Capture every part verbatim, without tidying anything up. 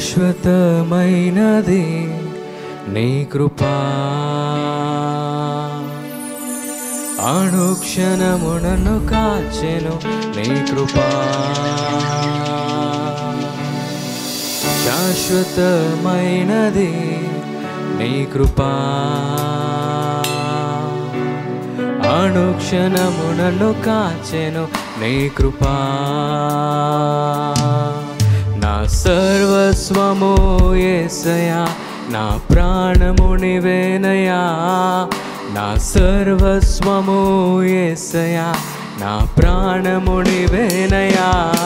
శాశ్వతమైనది నీ కృపా, అనుక్షణము నన్ను కాచెను నీ కృపా. శాశ్వతమైనది నీ కృపా, అనుక్షణము నన్ను కాచెను నీ కృపా. నా సర్వస్వము యేసయ్యా, నా ప్రాణము నీవేనయ్యా. నా సర్వస్వము యేసయ్యా, నా ప్రాణము నీవేనయ్యా.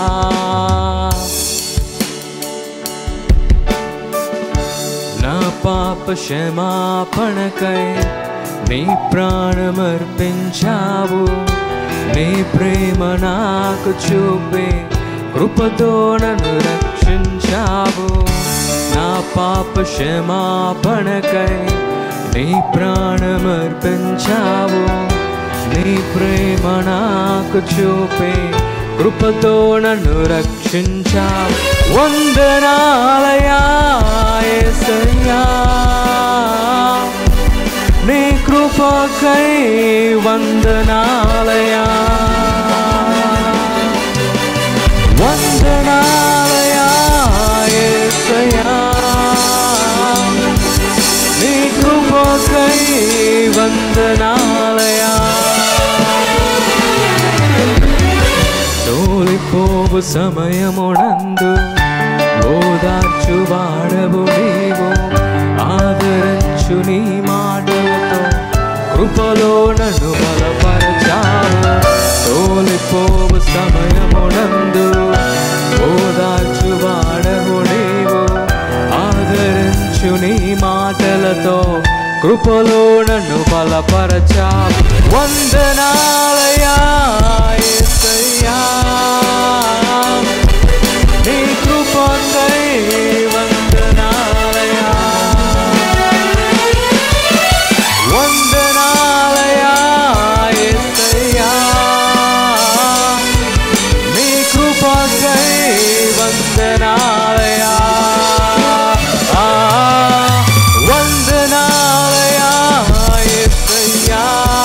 నా పాప క్షమాపణకై నీ ప్రాణమర్పించావు. నీ ప్రేమ నాకు చూపి కృపతో నన్ను రక్షించావు. నా పాప క్షమాపణకై నీ ప్రాణమర్పించావు. నీ ప్రేమ నాకు చూపి కృపతో నన్ను రక్షించావు. వందనాలయా యేసయ్యా, నీ కృపకై వందనాలయా. వందనాలయా యేసయ్యా, నీ కృపకై వందనాలయా. తోలిపోవు సమయమునందు ఓదార్చు వాడవు నీవు. ఆదరించు నీ మాటలతో కృపలో నన్ను బలపరచావు. తోలిపోవు సమయమునందు ఓదార్చు వాడవు నీవు. ఆదరించు నీ మాటలతో కృపలో నన్ను బలపరచావు. వందనాలయా యేసయ్యా, నీ కృపకై వందనాలయా. వందనాలయా యేసయ్యా, నీ కృపకై వందనాలయా. వందనాలయా యేసయ్యా,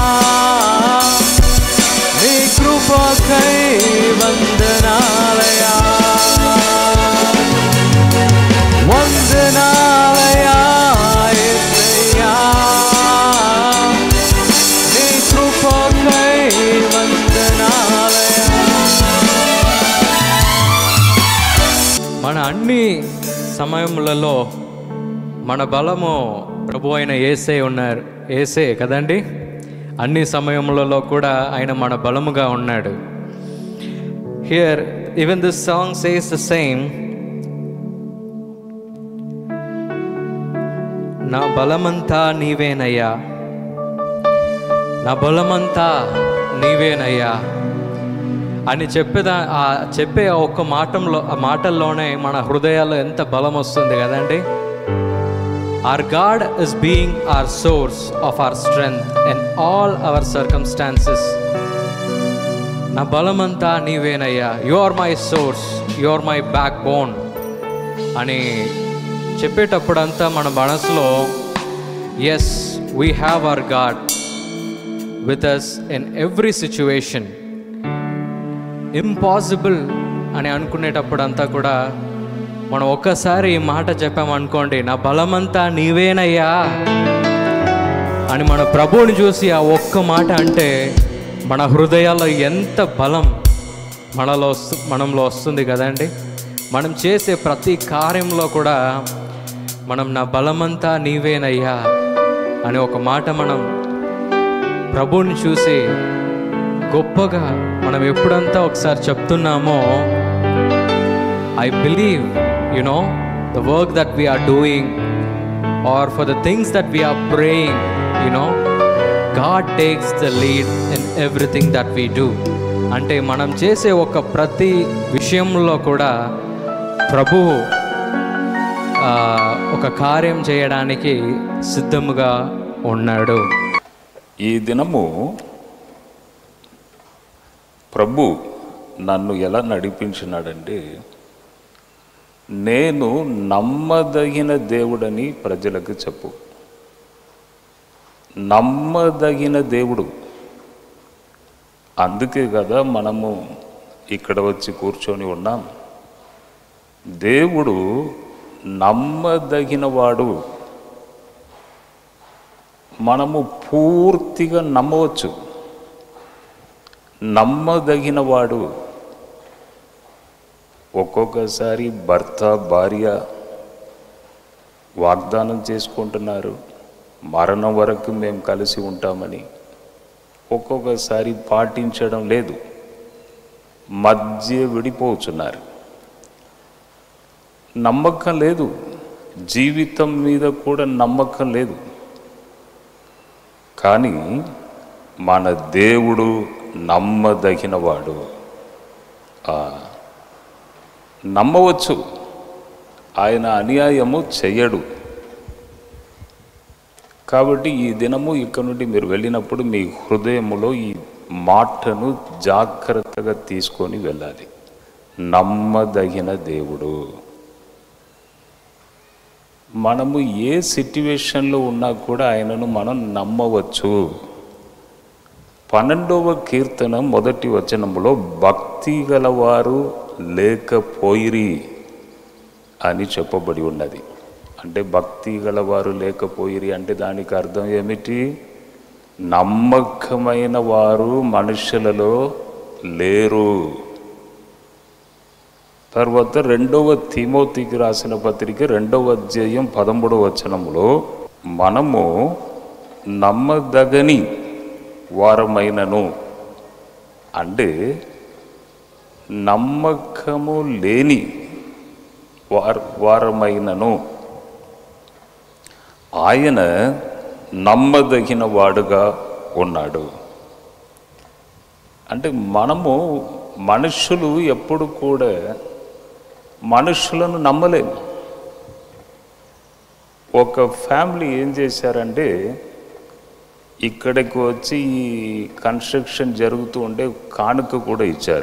నీ కృపకై వందనాలయా. వందనాలయా యేసయ్యా, నీ కృపకై వందనాలయా. మన అన్ని సమయములలో మన బలము ప్రభు అయిన యేసే ఉన్నారు. యేసే కదండి, అన్ని సమయములలో కూడా ఆయన మన బలముగా ఉన్నాడు. Here even this song says the same. నా బలమంతా నీవేనయ్యా, నా బలమంతా నీవేనయ్యా అని చెప్పేదా ఆ చెప్పే ఒక్క మాటంలో ఆ మాటల్లోనే మన హృదయాల్లో ఎంత బలం వస్తుంది కదండి. Our God is being our source of our strength in all our circumstances. నా బలమంతా నీవేనయ్యా, you are my source, you are my backbone అని చెప్పేటప్పుడంతా మన మనసులో as we have our God with us in every situation. Impossible అని అనుకునేటప్పుడంతా కూడా మనం ఒక్కసారి ఈ మాట చెప్పామనుకోండి, నా బలమంతా నీవేనయ్యా అని మన ప్రభువుని చూసి ఆ ఒక్క మాట అంటే మన హృదయాల్లో ఎంత బలం మనలో వస్తు మనంలో వస్తుంది కదండి. మనం చేసే ప్రతి కార్యంలో కూడా మనం నా బలమంతా నీవేనయ్యా అని ఒక మాట మనం ప్రభువుని చూసి గొప్పగా మనం ఎప్పుడంతా ఒకసారి చెప్తున్నామో, I believe you know the work that we are doing or for the things that we are praying, you know God takes the lead in everything that we do. అంటే మనం చేసే ఒక ప్రతి విషయంలో కూడా ప్రభువు ఒక కార్యం చేయడానికి సిద్ధముగా ఉన్నాడు. ఈ దినము ప్రభు నన్ను ఎలా నడిపించినాడంటే, నేను నమ్మదగిన దేవుడని ప్రజలకు చెప్పు. నమ్మదగిన దేవుడు. అందుకే కదా మనము ఇక్కడ వచ్చి కూర్చొని ఉన్నాం. దేవుడు నమ్మదగినవాడు. మనము పూర్తిగా నమ్మవచ్చు. నమ్మదగినవాడు. ఒక్కొక్కసారి భర్త భార్య వాగ్దానం చేసుకుంటున్నారు, మరణం వరకు మేము కలిసి ఉంటామని. ఒక్కొక్కసారి పాటించడం లేదు, మధ్య విడిపోతున్నారు. నమ్మకం లేదు, జీవితం మీద కూడా నమ్మకం లేదు. కానీ మన దేవుడు నమ్మదగినవాడు. నమ్మవచ్చు, ఆయన అన్యాయము చెయ్యడు. కాబట్టి ఈ దినము ఇక్కడ నుండి మీరు వెళ్ళినప్పుడు మీ హృదయములో ఈ మాటను జాగ్రత్తగా తీసుకొని వెళ్ళాలి. నమ్మదగిన దేవుడు. మనము ఏ సిట్యువేషన్లో ఉన్నా కూడా ఆయనను మనం నమ్మవచ్చు. పన్నెండవ కీర్తన మొదటి వచనములో భక్తి గలవారు లేకపోయిరి అని చెప్పబడి ఉన్నది. అంటే భక్తి గలవారు లేకపోయిరి అంటే దానికి అర్థం ఏమిటి? నమ్మకమైన వారు మనుషులలో లేరు. తర్వాత రెండవ తిమోతికి రాసిన పత్రిక రెండవ అధ్యాయం పదమూడవ వచనములో మనము నమ్మదగని వారమైనను అంటే నమ్మకము లేని వార్ వారమైనను ఆయన నమ్మదగిన వాడుగా ఉన్నాడు. అంటే మనము మనుషులు ఎప్పుడు కూడా మనుషులను నమ్మలేము. ఒక ఫ్యామిలీ ఏం చేశారంటే ఇక్కడికి వచ్చి ఈ కన్స్ట్రక్షన్ జరుగుతూ ఉంటే కానుక కూడా ఇచ్చారు.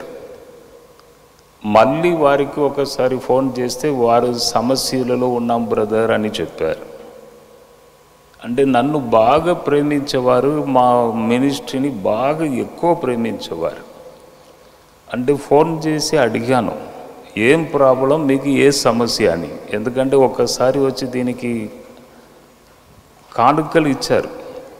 మళ్ళీ వారికి ఒకసారి ఫోన్ చేస్తే వారు సమస్యలలో ఉన్నాం బ్రదర్ అని చెప్పారు. అంటే నన్ను బాగా ప్రేమించేవారు, మా మినిస్ట్రీని బాగా ఎక్కువ ప్రేమించేవారు. అంటే ఫోన్ చేసి అడిగాను, ఏం ప్రాబ్లం, మీకు ఏ సమస్య అని. ఎందుకంటే ఒక్కసారి వచ్చి దీనికి కానుకలు ఇచ్చారు.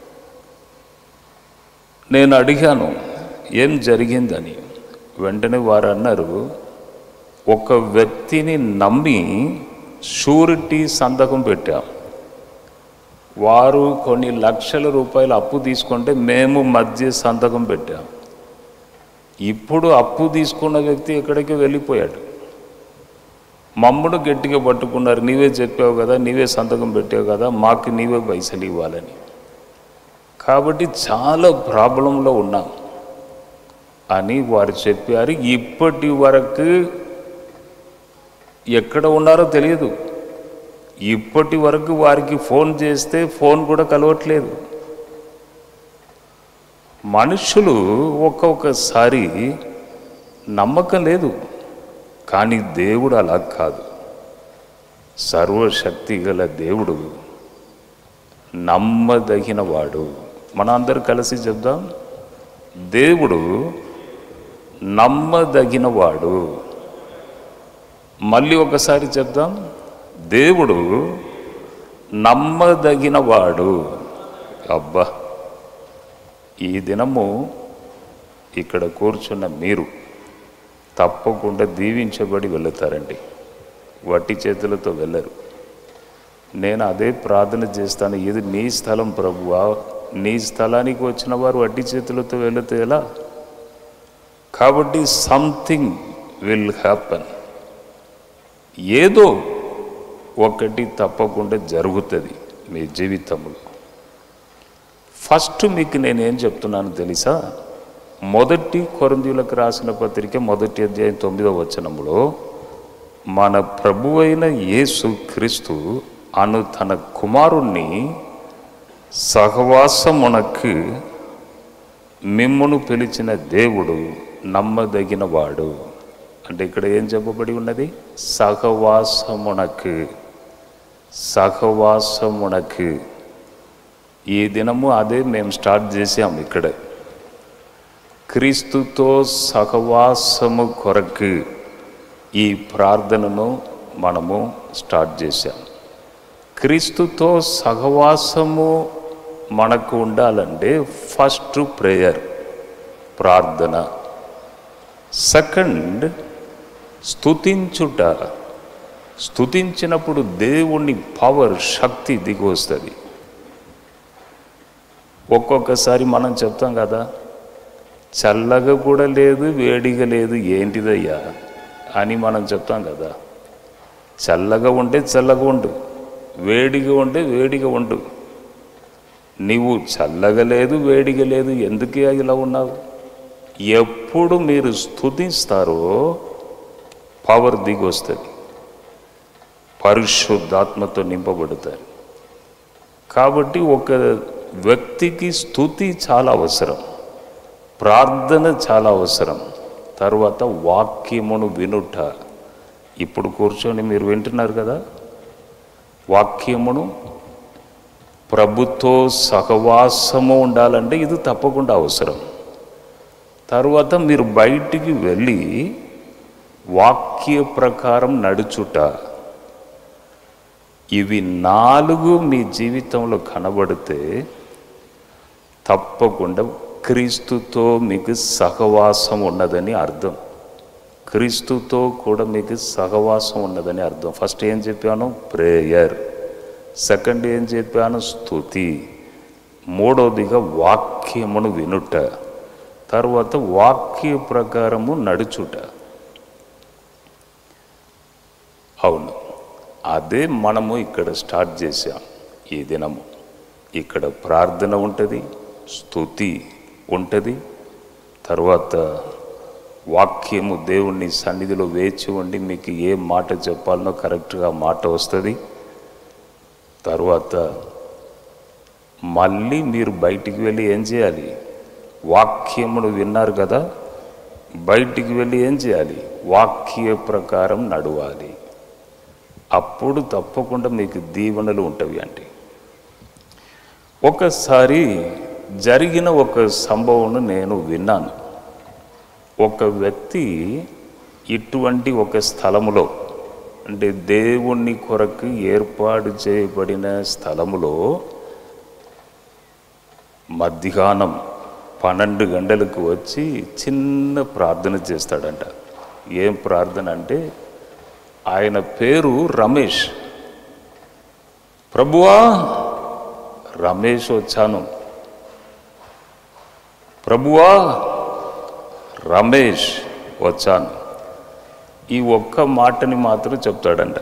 నేను అడిగాను ఏం జరిగిందని. వెంటనే వారు అన్నారు, ఒక వ్యక్తిని నమ్మి షూరిటీ సంతకం పెట్టాం. వారు కొన్ని లక్షల రూపాయలు అప్పు తీసుకుంటే మేము మధ్య సంతకం పెట్టాం. ఇప్పుడు అప్పు తీసుకున్న వ్యక్తి ఎక్కడికి వెళ్ళిపోయాడు. మమ్మను గట్టిగా పట్టుకున్నారు, నీవే చెప్పావు కదా, నీవే సంతకం పెట్టావు కదా, మాకు నీవే పైసలు ఇవ్వాలని. కాబట్టి చాలా ప్రాబ్లంలో ఉన్నాం అని వారు చెప్పారు. ఇప్పటి వరకు ఎక్కడ ఉన్నారో తెలియదు. ఇప్పటి వరకు వారికి ఫోన్ చేస్తే ఫోన్ కూడా కలవట్లేదు. మనుషులు ఒక్కొక్కసారి నమ్మకం లేదు, కానీ దేవుడు అలా కాదు. సర్వశక్తి గల దేవుడు నమ్మదగిన వాడు. మన అందరూ కలిసి చెప్దాం, దేవుడు నమ్మదగిన వాడు. మళ్ళీ ఒకసారి చెప్దాం, దేవుడు నమ్మదగిన వాడు. అబ్బా, ఈ దినము ఇక్కడ కూర్చున్న మీరు తప్పకుండా దీవించబడి వెళుతారండి. వట్టి చేతులతో వెళ్ళరు. నేను అదే ప్రార్థన చేస్తాను, ఇది నీ స్థలం ప్రభువా, నీ స్థలానికి వచ్చిన వారు వట్టి చేతులతో వెళితే ఎలా? కాబట్టి సంథింగ్ విల్ హ్యాపన్. ఏదో ఒకటి తప్పకుండా జరుగుతుంది మీ జీవితంలో. ఫస్ట్ మీకు నేనేం చెప్తున్నాను తెలుసా? మొదటి కొరింథీయులకు రాసిన పత్రిక మొదటి అధ్యాయం తొమ్మిదవ వచనంలో మన ప్రభువైన యేసు క్రీస్తు అను తన కుమారుణ్ణి సహవాసమునకు మిమ్మును పిలిచిన దేవుడు నమ్మదగిన వాడు అంటే ఇక్కడ ఏం చెప్పబడి ఉన్నది? సహవాసమునకు, సహవాసమునకు. ఈ దినము అదే మేము స్టార్ట్ చేసాం ఇక్కడ. క్రీస్తుతో సహవాసము కొరకు ఈ ప్రార్థనను మనము స్టార్ట్ చేశాం. క్రీస్తుతో సహవాసము మనకు ఉండాలంటే ఫస్ట్ ప్రేయర్, ప్రార్థన. సెకండ్ స్తుతించుట. స్తుతించినప్పుడు దేవుని పవర్, శక్తి దిగి వస్తుంది. ఒక్కొక్కసారి మనం చెప్తాం కదా, చల్లగా కూడా లేదు వేడిగా లేదు ఏంటిదయ్యా అని మనం చెప్తాం కదా. చల్లగా ఉంటే చల్లగా ఉండు, వేడిగా ఉంటే వేడిగా ఉండు. నీవు చల్లగా లేదు వేడిగా లేదు ఎందుకు ఇలా ఉన్నావు? ఎప్పుడు మీరు స్తుతిస్తారో పవర్ దిగి వస్తుంది, పరిశుద్ధాత్మతో నింపబడతారు. కాబట్టి ఒక వ్యక్తికి స్తుతి చాలా అవసరం, ప్రార్థన చాలా అవసరం. తర్వాత వాక్యమును వినుట. ఇప్పుడు కూర్చొని మీరు వింటున్నారు కదా, వాక్యమును ప్రభుతో సహవాసము ఉండాలంటే ఇది తప్పకుండా అవసరం. తర్వాత మీరు బయటికి వెళ్ళి వాక్య ప్రకారం నడుచుట. ఇవి నాలుగు మీ జీవితంలో కనబడితే తప్పకుండా క్రీస్తుతో మీకు సహవాసం ఉన్నదని అర్థం. క్రీస్తుతో కూడా మీకు సహవాసం ఉన్నదని అర్థం. ఫస్ట్ ఏం చెప్పాను? ప్రేయర్. సెకండ్ ఏం చెప్పాను? స్తుతి. మూడవదిగా వాక్యమును వినుట. తర్వాత వాక్య ప్రకారము నడుచుట. అవును, అదే మనము ఇక్కడ స్టార్ట్ చేసాం ఈ దినము. ఇక్కడ ప్రార్థన ఉంటుంది, స్తుతి ఉంటుంది, తర్వాత వాక్యము దేవుని సన్నిధిలో వేచి ఉండి మీకు ఏ మాట చెప్పాలనో కరెక్ట్గా మాట వస్తుంది. తర్వాత మళ్ళీ మీరు బయటికి వెళ్ళి ఏం చేయాలి? వాక్యమును విన్నారు కదా, బయటికి వెళ్ళి ఏం చేయాలి? వాక్య ప్రకారం నడవాలి. అప్పుడు తప్పకుండా మీకు దీవెనలు ఉంటవి. అంటే ఒకసారి జరిగిన ఒక సంభవం నేను విన్నాను. ఒక వ్యక్తి ఇటువంటి ఒక స్థలములో, అంటే దేవుని కొరకు ఏర్పాటు చేయబడిన స్థలములో మధ్యాహ్నం పన్నెండు గంటలకు వచ్చి చిన్న ప్రార్థన చేస్తాడంట. ఏం ప్రార్థన అంటే, ఆయన పేరు రమేష్. ప్రభువా, రమేష్ వచ్చాను, ప్రభువా రమేష్ వచ్చాను. ఈ ఒక్క మాటని మాత్రం చెప్తాడంట.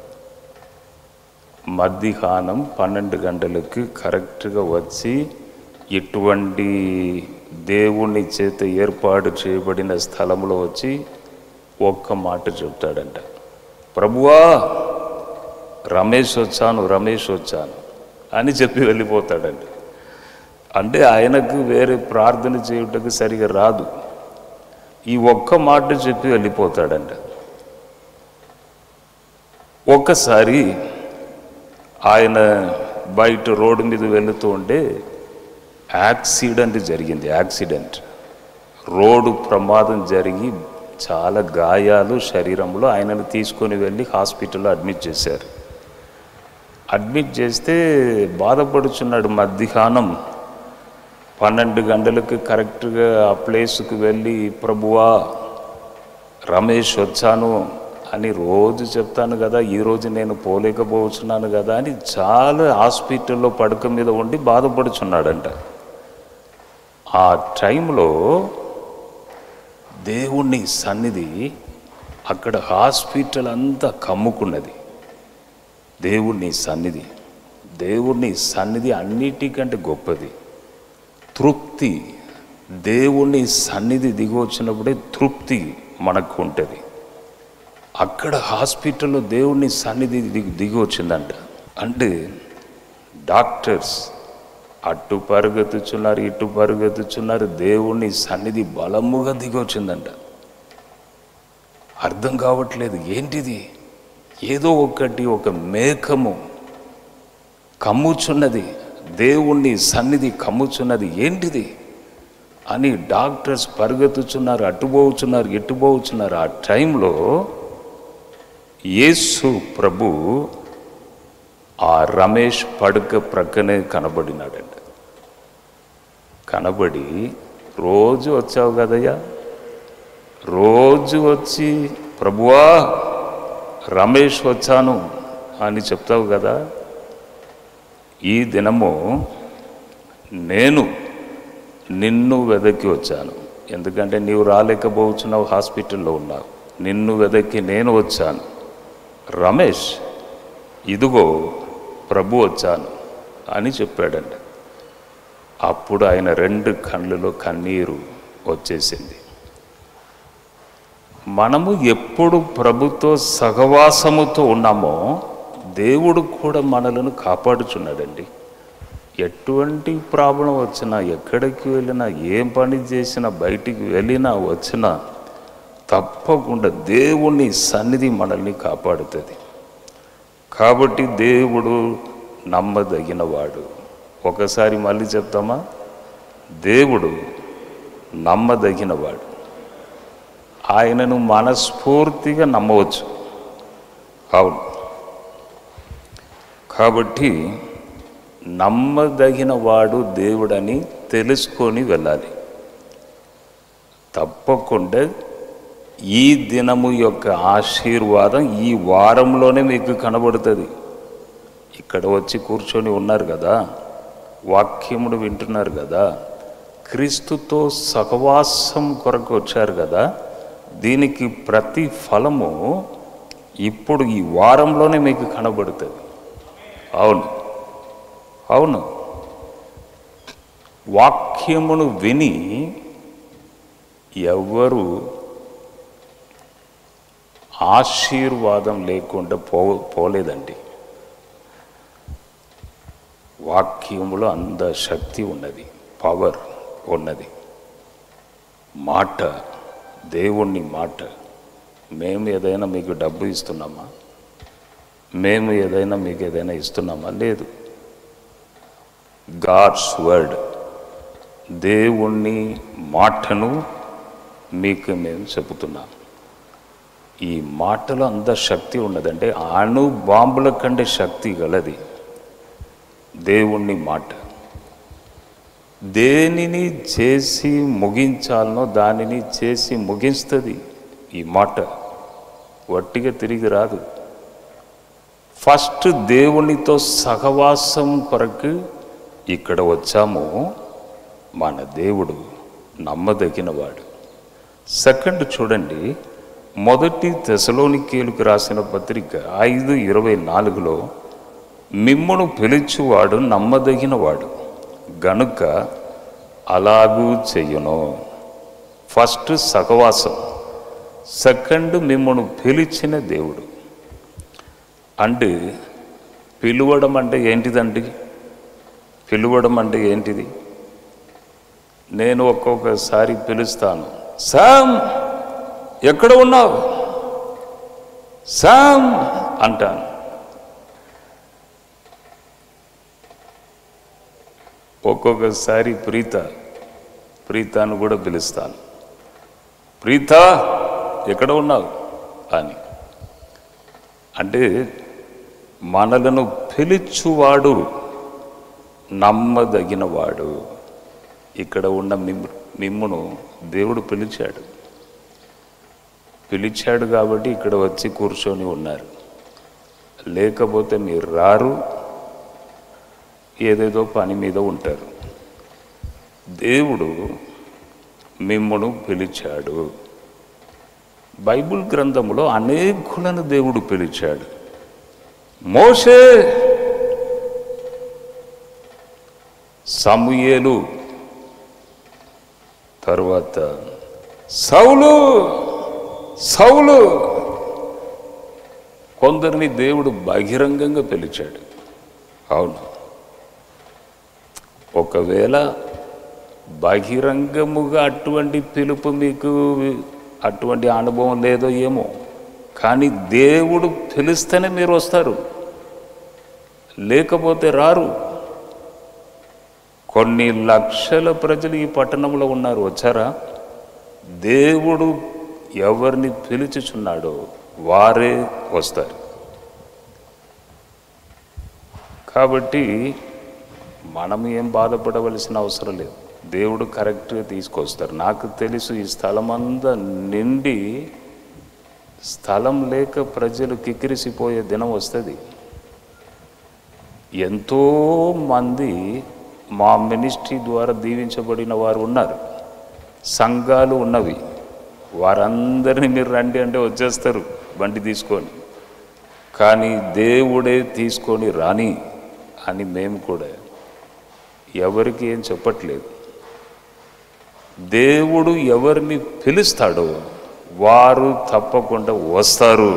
మధ్యాహ్నం పన్నెండు గంటలకు కరెక్ట్గా వచ్చి ఇటువంటి దేవుని చేత ఏర్పాటు చేయబడిన స్థలంలో వచ్చి ఒక్క మాట చెప్తాడంట. ప్రభువా, రమేష్ వచ్చాను, రమేష్ వచ్చాను అని చెప్పి వెళ్ళిపోతాడంట. అంటే ఆయనకు వేరే ప్రార్థన చేయుటకు సరిగా రాదు. ఈ ఒక్క మాట చెప్పి వెళ్ళిపోతాడంట. ఒక్కసారి ఆయన బయట రోడ్డు మీద వెళుతూ ఉంటే యాక్సిడెంట్ జరిగింది. యాక్సిడెంట్ రోడ్డు ప్రమాదం జరిగి చాలా గాయాలు శరీరంలో. ఆయనను తీసుకొని వెళ్ళి హాస్పిటల్లో అడ్మిట్ చేశారు. అడ్మిట్ చేస్తే బాధపడుచున్నాడు. మధ్యాహ్నం పన్నెండు గంటలకు కరెక్ట్గా ఆ ప్లేస్కి వెళ్ళి ప్రభువా రమేష్ వచ్చాను అని రోజు చెప్తాను కదా, ఈరోజు నేను పోలేకపోతున్నాను కదా అని చాలా హాస్పిటల్లో పడక మీద ఉండి బాధపడుచున్నాడంట. ఆ టైంలో దేవుని సన్నిధి అక్కడ హాస్పిటల్ అంతా కమ్ముకున్నది. దేవుని సన్నిధి దేవుని సన్నిధి అన్నిటికంటే గొప్పది. తృప్తి, దేవుని సన్నిధి దిగి వచ్చినప్పుడే తృప్తి మనకు ఉంటుంది. అక్కడ హాస్పిటల్లో దేవుని సన్నిధి దిగి దిగి వచ్చిందంట. అంటే డాక్టర్స్ అటు పరుగెత్తుచున్నారు, ఇటు పరుగెత్తుచున్నారు. దేవుని సన్నిధి బలముగా దిగి వచ్చిందంట. అర్థం కావట్లేదు, ఏంటిది, ఏదో ఒకటి ఒక మేఘము కమ్ముచున్నది, దేవుణ్ణి సన్నిధి కమ్ముచున్నది, ఏంటిది అని డాక్టర్స్ పరిగెత్తుచున్నారు, అటుపోవుచున్నారు ఇటుపోవుచున్నారు. ఆ టైంలో యేసు ప్రభు ఆ రమేష్ పడుక ప్రక్కనే కనబడినాడంట. కనబడి, రోజు వచ్చావు కదయ్యా, రోజు వచ్చి ప్రభువా రమేష్ వచ్చాను అని చెప్తావు కదా, ఈ దినము నేను నిన్ను వెదకి వచ్చాను. ఎందుకంటే నీవు రాలేకపోతున్నావు, హాస్పిటల్లో ఉన్నావు, నిన్ను వెదకి నేను వచ్చాను. రమేష్ ఇదిగో ప్రభు వచ్చాను అని చెప్పాడంట. అప్పుడు ఆయన రెండు కళ్ళలో కన్నీరు వచ్చేసింది. మనము ఎప్పుడు ప్రభుతో సహవాసముతో ఉన్నామో దేవుడు కూడా మనలను కాపాడుచున్నాడండి. ఎటువంటి ప్రాబ్లం వచ్చినా, ఎక్కడికి వెళ్ళినా, ఏం పని చేసినా, బయటికి వెళ్ళినా వచ్చినా తప్పకుండా దేవుని సన్నిధి మనల్ని కాపాడుతుంది. కాబట్టి దేవుడు నమ్మదగినవాడు. ఒకసారి మళ్ళీ చెప్తామా, దేవుడు నమ్మదగినవాడు. ఆయనను మనస్ఫూర్తిగా నమ్మవచ్చు. అవును, కాబట్టి నమ్మదగిన వాడు దేవుడని తెలుసుకొని వెళ్ళాలి. తప్పకుండా ఈ దినము యొక్క ఆశీర్వాదం ఈ వారంలోనే మీకు కనబడుతుంది. ఇక్కడ వచ్చి కూర్చొని ఉన్నారు కదా, వాక్యమును వింటున్నారు కదా, క్రీస్తుతో సహవాసం కొరకు వచ్చారు కదా, దీనికి ప్రతి ఫలము ఇప్పుడు ఈ వారంలోనే మీకు కనబడుతుంది. అవును అవును వాక్యమును విని ఎవరు ఆశీర్వాదం లేకుండా పో పోలేదండి. వాక్యములో అంత శక్తి ఉన్నది, పవర్ ఉన్నది. మాట, దేవుణ్ణి మాట. మేము ఏదైనా మీకు డబ్బు ఇస్తున్నామా? మేము ఏదైనా మీకు ఏదైనా ఇస్తున్నామా? లేదు. గాడ్స్ వర్డ్, దేవుణ్ణి మాటను మీకు మేము చెబుతున్నాం. ఈ మాటలో అంత శక్తి ఉన్నదంటే అణు బాంబుల కంటే శక్తి గలది దేవుణ్ణి మాట. దేనిని చేసి ముగించాలనో దానిని చేసి ముగిస్తుంది ఈ మాట. వట్టిగా తిరిగి రాదు. ఫస్ట్ దేవునితో సహవాసం కొరకు ఇక్కడ వచ్చాము. మన దేవుడు నమ్మదగినవాడు. సెకండ్ చూడండి, మొదటి తెసలోనికేయులకు రాసిన పత్రిక ఐదు ఇరవై నాలుగులో మిమ్మును పిలుచువాడు నమ్మదగినవాడు గనుక అలాగూ చెయ్యును. ఫస్ట్ సహవాసం, సెకండ్ మిమ్మును పిలిచిన దేవుడు. అంటే పిలువడం అంటే ఏంటిదండి? పిలువడం అంటే ఏంటిది? నేను ఒక్కొక్కసారి పిలుస్తాను, శామ్ ఎక్కడ ఉన్నావు, శామ్ అంటాను. ఒక్కొక్కసారి ప్రీత ప్రీతాను కూడా పిలుస్తాను, ప్రీత ఎక్కడ ఉన్నావు అని. అంటే మనలను పిలుచువాడు నమ్మదగినవాడు. ఇక్కడ ఉన్న మిమ్ము మిమ్మును దేవుడు పిలిచాడు. పిలిచాడు కాబట్టి ఇక్కడ వచ్చి కూర్చొని ఉన్నారు. లేకపోతే మీరు రారు, ఏదేదో పని మీద ఉంటారు. దేవుడు మిమ్మును పిలిచాడు. బైబిల్ గ్రంథంలో అనేకులను దేవుడు పిలిచాడు. మోషే, సమూయేలు, తర్వాత సౌలు సౌలు కొందరిని దేవుడు బహిరంగంగా పిలిచాడు. అవును, ఒకవేళ బహిరంగముగా అటువంటి పిలుపు మీకు అటువంటి అనుభవం లేదో ఏమో, కానీ దేవుడు పిలిస్తేనే మీరు వస్తారు, లేకపోతే రారు. కొన్ని లక్షల ప్రజలు ఈ పట్టణంలో ఉన్నారు, వచ్చారా? దేవుడు ఎవరిని పిలుచుచున్నాడో వారే వస్తారు. కాబట్టి మనం ఏం బాధపడవలసిన అవసరం లేదు, దేవుడు కరెక్ట్గా తీసుకొస్తారు. నాకు తెలుసు ఈ స్థలమంతా నిండి స్థలం లేక ప్రజలు కిక్కిరిసిపోయే దినం వస్తుంది. ఎంతోమంది మా మినిస్ట్రీ ద్వారా దీవించబడిన వారు ఉన్నారు, సంఘాలు ఉన్నవి. వారందరినీ మీరు రండి అంటే వచ్చేస్తారు బండి తీసుకొని. కానీ దేవుడే తీసుకొని రాని అని మేము కూడా ఎవరికి ఏం చెప్పట్లేదు. దేవుడు ఎవరిని పిలుస్తాడో వారు తప్పకుండా వస్తారు.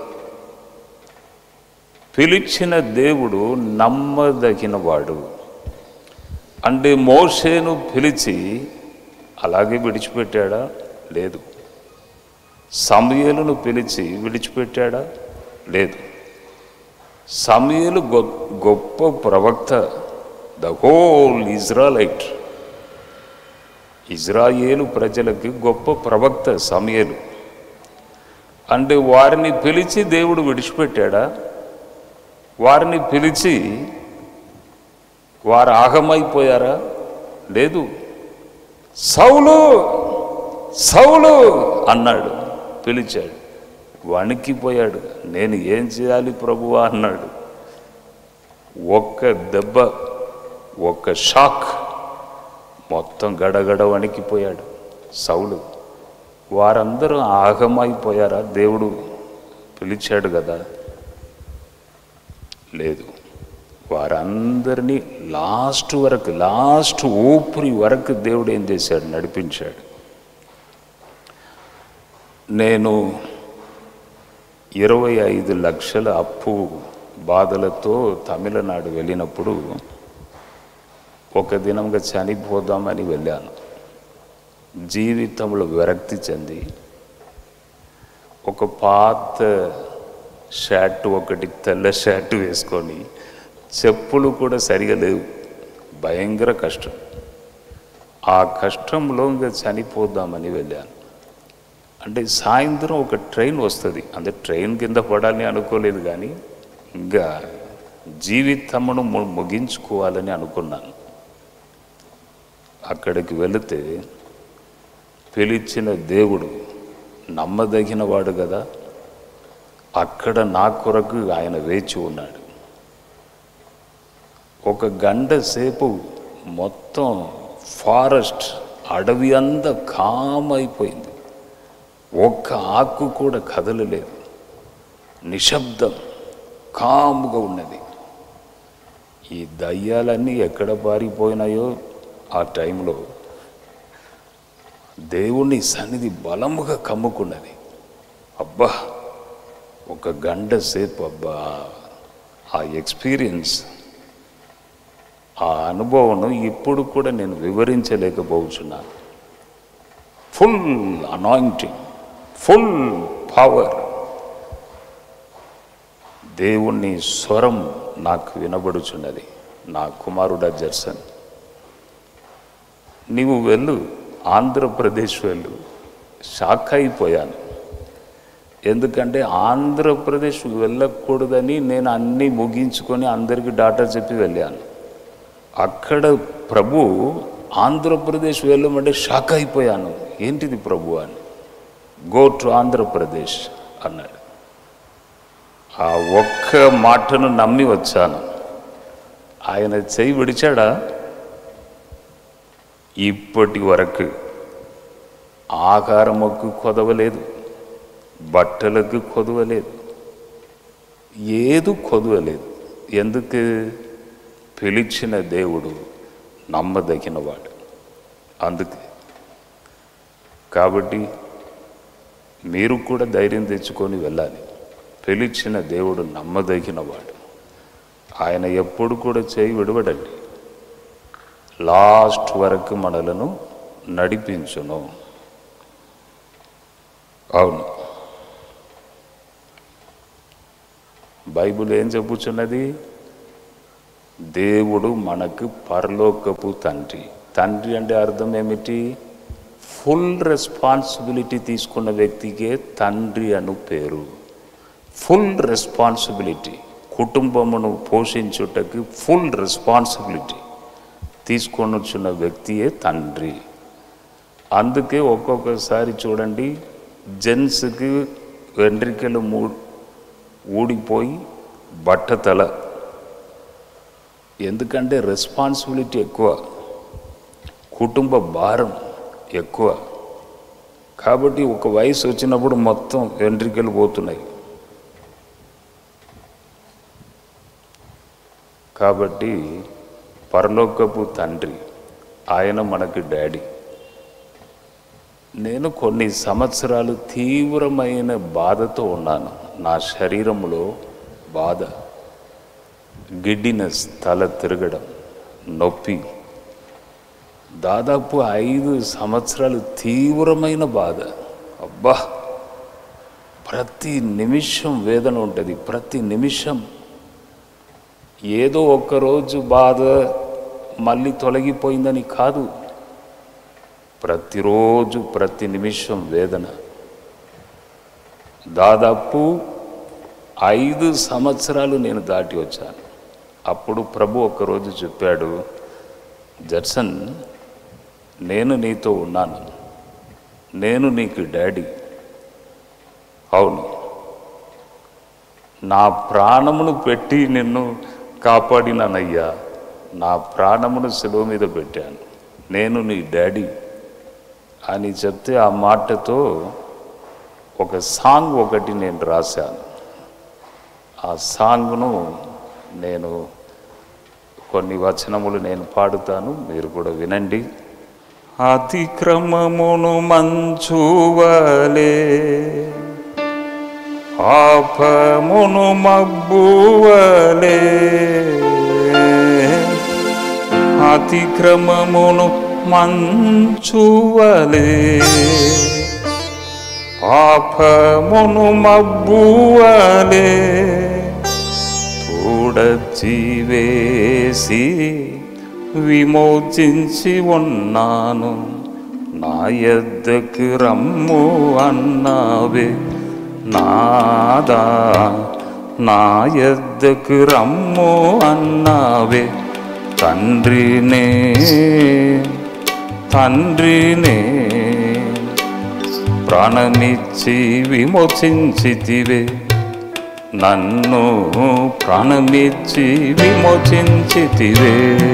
పిలిచిన దేవుడు నమ్మదగినవాడు. అంటే మోషేను పిలిచి అలాగే విడిచిపెట్టాడా? లేదు. సమూయేలును పిలిచి విడిచిపెట్టాడా? లేదు. సమూయేలు గొప్ప ప్రవక్త, ద హోల్ ఇజ్రాయలైట్, ఇజ్రాయేలు ప్రజలకి గొప్ప ప్రవక్త సమూయేలు. అంటే వారిని పిలిచి దేవుడు విడిచిపెట్టాడా? వారిని పిలిచి వారు ఆగమైపోయారా? లేదు. సౌలు సౌలు అన్నాడు, పిలిచాడు, వణికిపోయాడు. నేను ఏం చేయాలి ప్రభువా అన్నాడు. ఒక్క దెబ్బ, ఒక్క షాక్, మొత్తం గడగడ వణికిపోయాడు సౌలు. వారందరూ ఆగమైపోయారా? దేవుడు పిలిచాడు కదా. లేదు. వారందరినీ లాస్ట్ వరకు, లాస్ట్ ఊపిరి వరకు దేవుడు ఏం చేశాడు? నడిపించాడు. నేను ఇరవై ఐదు లక్షల అప్పు బాధలతో తమిళనాడు వెళ్ళినప్పుడు ఒక దినంగా చనిపోదామని వెళ్ళాను. జీవితంలో విరక్తి చెంది ఒక పాత షర్టు, ఒకటి తెల్ల షర్టు వేసుకొని, చెప్పులు కూడా సరిగా లేవు, భయంకర కష్టం. ఆ కష్టంలో ఇంకా చనిపోదామని వెళ్ళాను. అంటే సాయంత్రం ఒక ట్రైన్ వస్తుంది, అంటే ట్రైన్ కింద పడాలని అనుకోలేదు, కానీ ఇంకా జీవితమును ముగించుకోవాలని అనుకున్నాను. అక్కడికి వెళితే పిలిచిన దేవుడు నమ్మదగిన వాడు కదా. అక్కడ నా కొరకు ఆయన వేచి ఉన్నాడు. ఒక గంట సేపు మొత్తం ఫారెస్ట్, అడవి అంతా కామ్ అయిపోయింది. ఒక్క ఆకు కూడా కదలలేదు, నిశ్శబ్దం, కాముగా ఉన్నది. ఈ దయ్యాలన్నీ ఎక్కడ పారిపోయినాయో ఆ టైంలో దేవుని సన్నిధి బలముగా కమ్ముకున్నది. అబ్బా, ఒక గంట సేపు, అబ్బా, ఆ ఎక్స్పీరియన్స్, ఆ అనుభవం ఇప్పుడు కూడా నేను వివరించలేకపోతున్నాను. Full anointing, full power. దేవుని స్వరం నాకు వినబడుచున్నది. నా కుమారుడా జర్సన్, నీవు వెళ్ళు, ఆంధ్రప్రదేశ్ వెళ్ళు. షాక్ అయిపోయాను. ఎందుకంటే ఆంధ్రప్రదేశ్ వెళ్ళకూడదని నేను అన్నీ ముగించుకొని అందరికీ డాటా చెప్పి వెళ్ళాను. అక్కడ ప్రభు ఆంధ్రప్రదేశ్ వెళ్ళమంటే షాక్ అయిపోయాను. ఏంటిది ప్రభు అని. గో టు ఆంధ్రప్రదేశ్ అన్నాడు. ఆ ఒక్క మాటను నమ్మి వచ్చాను. ఆయన చెయ్యి విడిచాడా? ఇప్పటి వరకు ఆహారముకు కొదవలేదు, బట్టలకు కొదవలేదు, ఏదు కొదవలేదు. ఎందుకు? పిలిచిన దేవుడు నమ్మదగినవాడు. అందుకే కాబట్టి మీరు కూడా ధైర్యం తెచ్చుకొని వెళ్ళాలి. పిలిచిన దేవుడు నమ్మదగినవాడు. ఆయన ఎప్పుడు కూడా చేయి విడవడండి. లాస్ట్ వరకు మనలను నడిపించును. అవును, బైబిల్ ఏం చెప్పుచున్నది? దేవుడు మనకు పరలోకపు తండ్రి. తండ్రి అంటే అర్థం ఏమిటి? ఫుల్ రెస్పాన్సిబిలిటీ తీసుకున్న వ్యక్తికే తండ్రి అను పేరు. ఫుల్ రెస్పాన్సిబిలిటీ, కుటుంబమును పోషించుటకు ఫుల్ రెస్పాన్సిబిలిటీ తీసుకొని వచ్చిన వ్యక్తియే తండ్రి. అందుకే ఒక్కొక్కసారి చూడండి, జెంట్స్కి వెంట్రికలు మూ ఊడిపోయి బట్టతల. ఎందుకంటే రెస్పాన్సిబిలిటీ ఎక్కువ, కుటుంబ భారం ఎక్కువ. కాబట్టి ఒక వయసు వచ్చినప్పుడు మొత్తం వెంట్రికలు పోతున్నాయి. కాబట్టి పరలోకపు తండ్రి ఆయన మనకి డాడీ. నేను కొన్ని సంవత్సరాలు తీవ్రమైన బాధతో ఉన్నాను. నా శరీరంలో బాధ, గిడ్డినెస్, తల తిరగడం, నొప్పి. దాదాపు ఐదు సంవత్సరాలు తీవ్రమైన బాధ. అబ్బా, ప్రతి నిమిషం వేదన ఉంటుంది. ప్రతి నిమిషం ఏదో ఒక్కరోజు బాధ మళ్ళీ తొలగిపోయిందని కాదు, ప్రతిరోజు ప్రతి నిమిషం వేదన. దాదాపు ఐదు సంవత్సరాలు నేను దాటి వచ్చాను. అప్పుడు ప్రభు ఒక్కరోజు చెప్పాడు, జడ్సన్, నేను నీతో ఉన్నాను, నేను నీకు డాడీ. అవును, నా ప్రాణమును పెట్టి నిన్ను కాపాడినానయ్యా, నా ప్రాణమును శిలువ మీద పెట్టాను, నేను నీ డాడీ అని చెప్తే, ఆ మాటతో ఒక సాంగ్ ఒకటి నేను రాశాను. ఆ సాంగ్ను నేను కొన్ని వచనములు నేను పాడుతాను, మీరు కూడా వినండి. అతిక్రమమును మంచువలే, పాపమును మబ్బువలే, అతిక్రమమును మంచువలే, పాపమును మబ్బువలే, తోడచి వేసి విమోచించి ఉన్నాను, నా యొద్దకు రమ్ము అన్నావే నాదా, నా యొద్దకు రమ్ము అన్నావే. తండ్రినే తండ్రినే ప్రాణమిచ్చి విమోచించితివే, నన్ను ప్రాణమిచ్చి విమోచించితివే.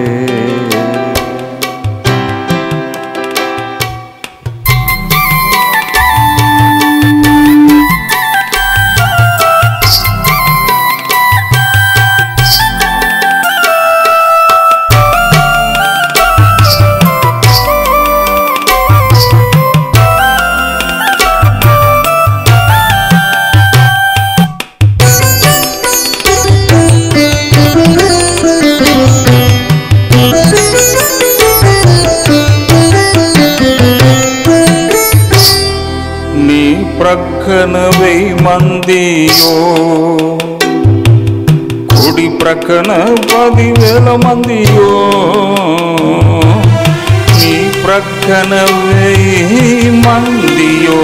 ప్రక్కన వెయ్యి మందియో, కుడి ప్రక్కన పదివేల మందియో, నీ ప్రక్కన వెయ్యి మందియో,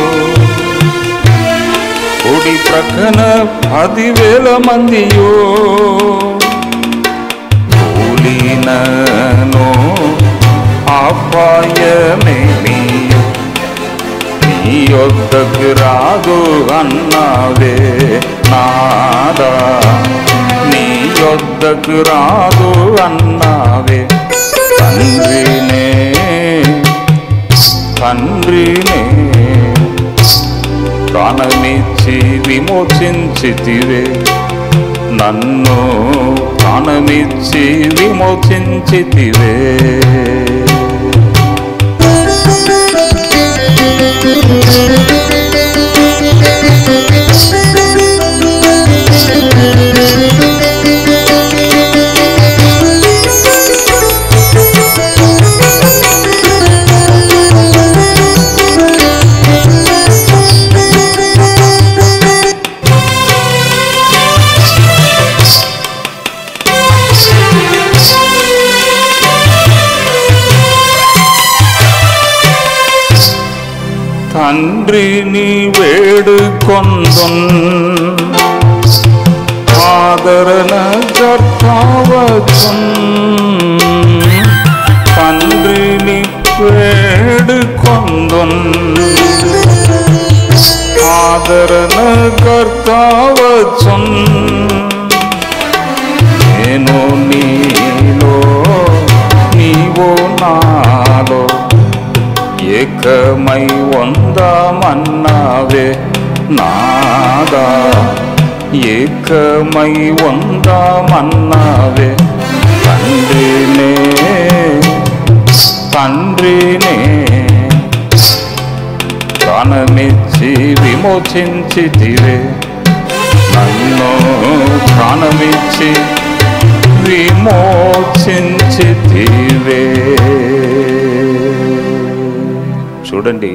కుడి ప్రక్కన పదివేల మందియో, కూలినను అపాయమేమియో, నీ యొద్దకు రాదు అన్నావే నాదా, నీ యొద్దకు రాదు అన్నావే. తండ్రినే తండ్రినే ప్రాణమిచ్చి విమోచించితివే, నన్ను ప్రాణమిచ్చి విమోచించితివే. తండ్రిని వేడుకొందున్ ఆదరణ కర్తావచున్ తండ్రిని వేడుకొందున్ ఆదరణ కర్తావచున్ నేను నీలో నీవో నాలో ఏకమై వందామన్నావే నాదా ఏకమై వందామన్నావే తండ్రినే తండ్రినే ప్రాణమిచ్చి విమోచించితివే నన్ను ప్రాణమిచ్చి విమోచించితివే. చూడండి,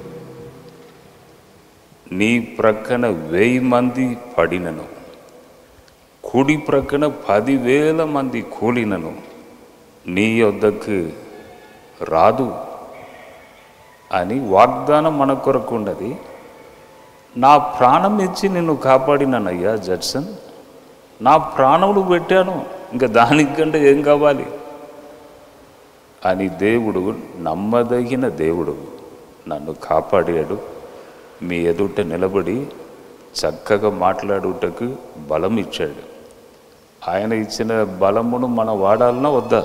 నీ ప్రక్కన వెయ్యి మంది పడినను, కుడి ప్రక్కన పదివేల మంది కూలినను నీ యొద్దకు రాదు అని వాగ్దానం మన కొరకు ఉన్నది. నా ప్రాణం ఇచ్చి నిన్ను కాపాడినానయ్యా జడ్సన్, నా ప్రాణములు పెట్టాను, ఇంకా దానికంటే ఏం కావాలి అని దేవుడు, నమ్మదగిన దేవుడు నన్ను కాపాడాడు. మీ ఎదుట నిలబడి చక్కగా మాట్లాడుటకు బలం ఇచ్చాడు. ఆయన ఇచ్చిన బలమును మనం వాడాలన్నా వద్దా?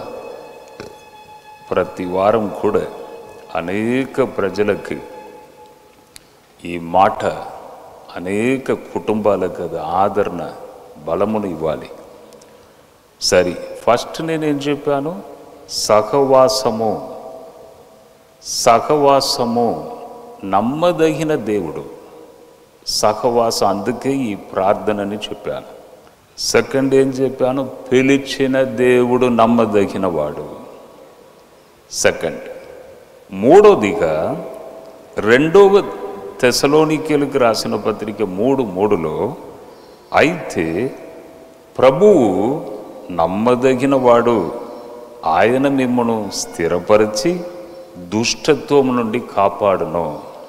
ప్రతి వారం కూడా అనేక ప్రజలకు ఈ మాట, అనేక కుటుంబాలకు అది ఆదరణ, బలమును ఇవ్వాలి. సరే, ఫస్ట్ నేనేం చెప్పాను? సహవాసము. సహవాసము నమ్మదగిన దేవుడు సహవాసం, అందుకే ఈ ప్రార్థనని చెప్పాను. సెకండ్ ఏం చెప్పాను? పిలిచిన దేవుడు నమ్మదగిన వాడు. సెకండ్. మూడోదిగా రెండవ తెసలోనికేయులకు రాసిన పత్రిక మూడు మూడులో అయితే ప్రభువు నమ్మదగిన వాడు, ఆయన మిమ్మను స్థిరపరిచి దుష్టత్వం నుండి కాపాడును.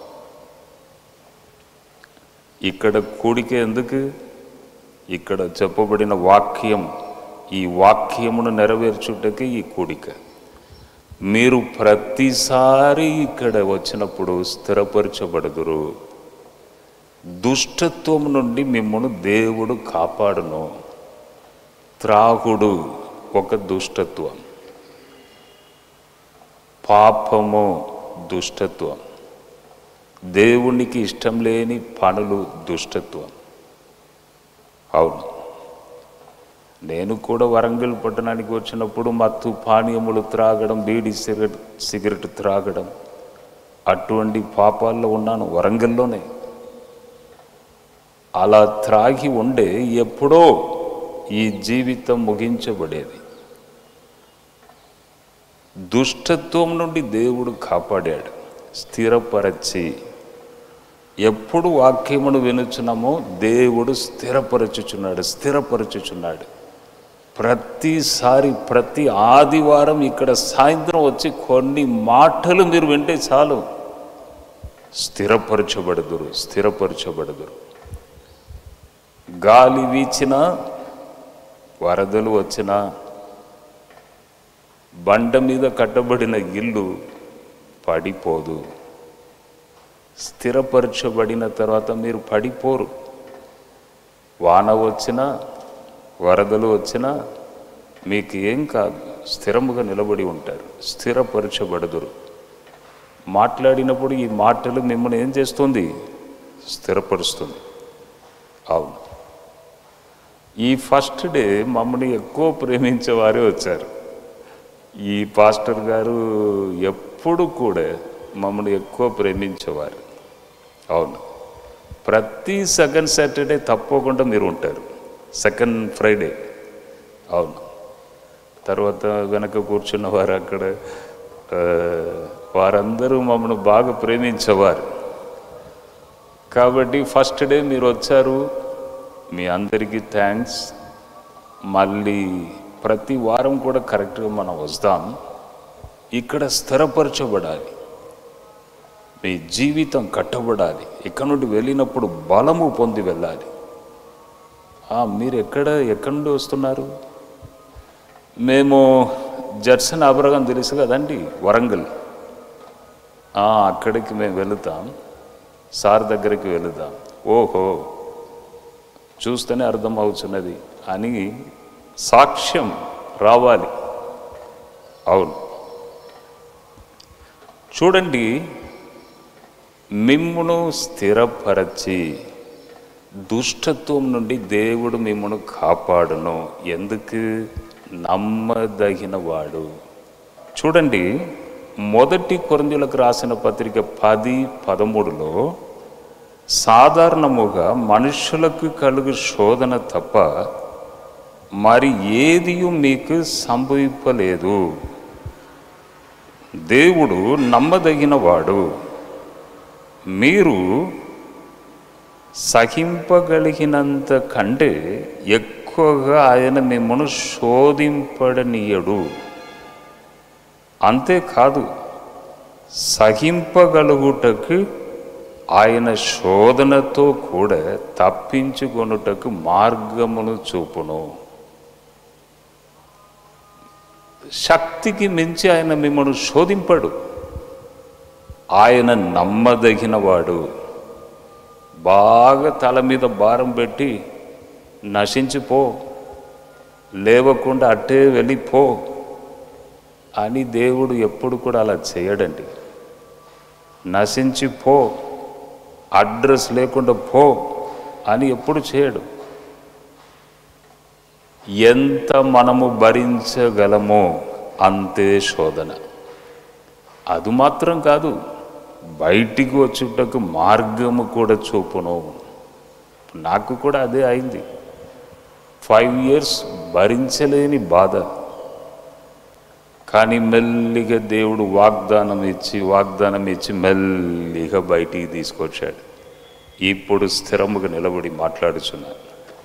ఇక్కడ కూడిక ఎందుకు? ఇక్కడ చెప్పబడిన వాక్యం, ఈ వాక్యమును నెరవేర్చుటకి ఈ కూడిక. మీరు ప్రతిసారి ఇక్కడ వచ్చినప్పుడు స్థిరపరచబడుదురు. దుష్టత్వం నుండి మిమ్మల్ని దేవుడు కాపాడును. త్రాగుడు ఒక దుష్టత్వం, పాపము దుష్టత్వం, దేవునికి ఇష్టం లేని పనులు దుష్టత్వం. అవును, నేను కూడా వరంగల్ పట్టణానికి వచ్చినప్పుడు మత్తు పానీయములు త్రాగడం, బీడి సిగరెట్ సిగరెట్ త్రాగడం, అటువంటి పాపాల్లో ఉన్నాను వరంగల్లోనే. అలా త్రాగి ఉండే ఎప్పుడో ఈ జీవితం ముగించబడేది. దుష్టత్వం నుండి దేవుడు కాపాడాడు, స్థిరపరచి. ఎప్పుడు వాక్యమును వినుచున్నామో దేవుడు స్థిరపరచుచున్నాడు, స్థిరపరచుచున్నాడు. ప్రతిసారి ప్రతి ఆదివారం ఇక్కడ సాయంత్రం వచ్చి కొన్ని మాటలు మీరు వింటే చాలు, స్థిరపరచబడుదురు, స్థిరపరచబడుదురు. గాలి వీచినా, వరదలు వచ్చినా, బండ మీద కట్టబడిన ఇల్లు పడిపోదు. స్థిరపరచబడిన తర్వాత మీరు పడిపోరు. వాన వచ్చినా, వరదలు వచ్చినా మీకు ఏం కాదు, స్థిరముగా నిలబడి ఉంటారు, స్థిరపరచబడుదురు. మాట్లాడినప్పుడు ఈ మాటలు మిమ్మల్ని ఏం చేస్తుంది? స్థిరపరుస్తుంది. అవును, ఈ ఫస్ట్ డే మమ్మల్ని ఎక్కువ ప్రేమించే వారే వచ్చారు. ఈ పాస్టర్ గారు ఎప్పుడు కూడా మమ్మల్ని ఎక్కువ ప్రేమించేవారు. అవును, ప్రతి సెకండ్ సాటర్డే తప్పకుండా మీరు ఉంటారు, సెకండ్ ఫ్రైడే. అవును, తర్వాత వెనక కూర్చున్న వారు అక్కడ వారందరూ మమ్మల్ని బాగా ప్రేమించేవారు. కాబట్టి ఫస్ట్ డే మీరు వచ్చారు, మీ అందరికీ థ్యాంక్స్. మళ్ళీ ప్రతి వారం కూడా కరెక్ట్గా మనం వస్తాం. ఇక్కడ స్థిరపరచబడాలి. మీ జీవితం కట్టబడాలి. ఇక్కడ నుండి వెళ్ళినప్పుడు బలము పొంది వెళ్ళాలి. మీరు ఎక్కడ ఎక్కడి నుండి వస్తున్నారు? మేము జర్సన్ అబ్రగం తెలుసు కదండి, వరంగల్. అక్కడికి మేము వెళుతాం, సార్ దగ్గరికి వెళుతాం. ఓహో, చూస్తేనే అర్థం అవుతున్నది అని సాక్ష్యం రావాలి. అవును, చూడండి, మిమ్మును స్థిరపరచి దుష్టత్వం నుండి దేవుడు మిమ్మును కాపాడును. ఎందుకు? నమ్మదగిన వాడు. చూడండి, మొదటి కొరింథీయులకు రాసిన పత్రిక పది పదమూడులో సాధారణముగా మనుషులకు కలుగు శోధన తప్ప మరి ఏది మీకు సంభవింపలేదు. దేవుడు నమ్మదగిన వాడు. మీరు సహింపగలిగినంత కంటే ఎక్కువగా ఆయన మిమ్మల్ని శోధింపడనీయడు. అంతేకాదు, సహింపగలుగుటకు ఆయన శోధనతో కూడా తప్పించుకొనుటకు మార్గమును చూపును. శక్తికి మించి ఆయన మిమ్మల్ని శోధింపడు. ఆయన నమ్మదగినవాడు. బాగా తల మీద భారం పెట్టి నశించిపో, లేవకుండా అట్టే వెళ్ళిపో అని దేవుడు ఎప్పుడు కూడా అలా చేయడండి. నశించిపో, అడ్రస్ లేకుండా పో అని ఎప్పుడు చేయడు. ఎంత మనము భరించగలమో అంతే శోధన. అది మాత్రం కాదు, బయటికి వచ్చుటకు మార్గము కూడా చూపును. నాకు కూడా అదే అయింది. ఫైవ్ ఇయర్స్ భరించలేని బాధ. కానీ మెల్లిగా దేవుడు వాగ్దానం ఇచ్చి వాగ్దానం ఇచ్చి మెల్లిగా బయటికి తీసుకొచ్చాడు. ఇప్పుడు స్థిరముగా నిలబడి మాట్లాడుచున్నాను.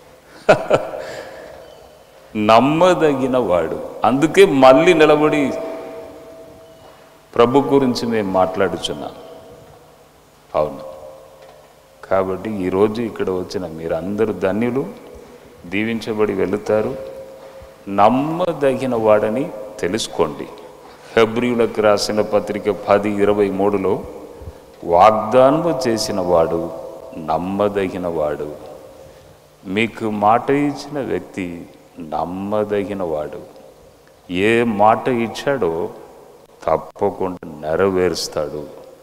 నమ్మదగిన వాడు. అందుకే మళ్ళీ నిలబడి ప్రభు గురించి మేము మాట్లాడుచున్నాం. అవును, కాబట్టి ఈరోజు ఇక్కడ వచ్చిన మీరందరూ ధన్యులు, దీవించబడి వెళుతారు. నమ్మదగిన వాడని తెలుసుకోండి. హెబ్రీయులకు రాసిన పత్రిక పది ఇరవై మూడులో వాగ్దానము చేసిన వాడు నమ్మదగిన వాడు. మీకు మాట ఇచ్చిన వ్యక్తి నమ్మదగిన వాడు. ఏ మాట ఇచ్చాడో తప్పకుండా నెరవేరుస్తాడు.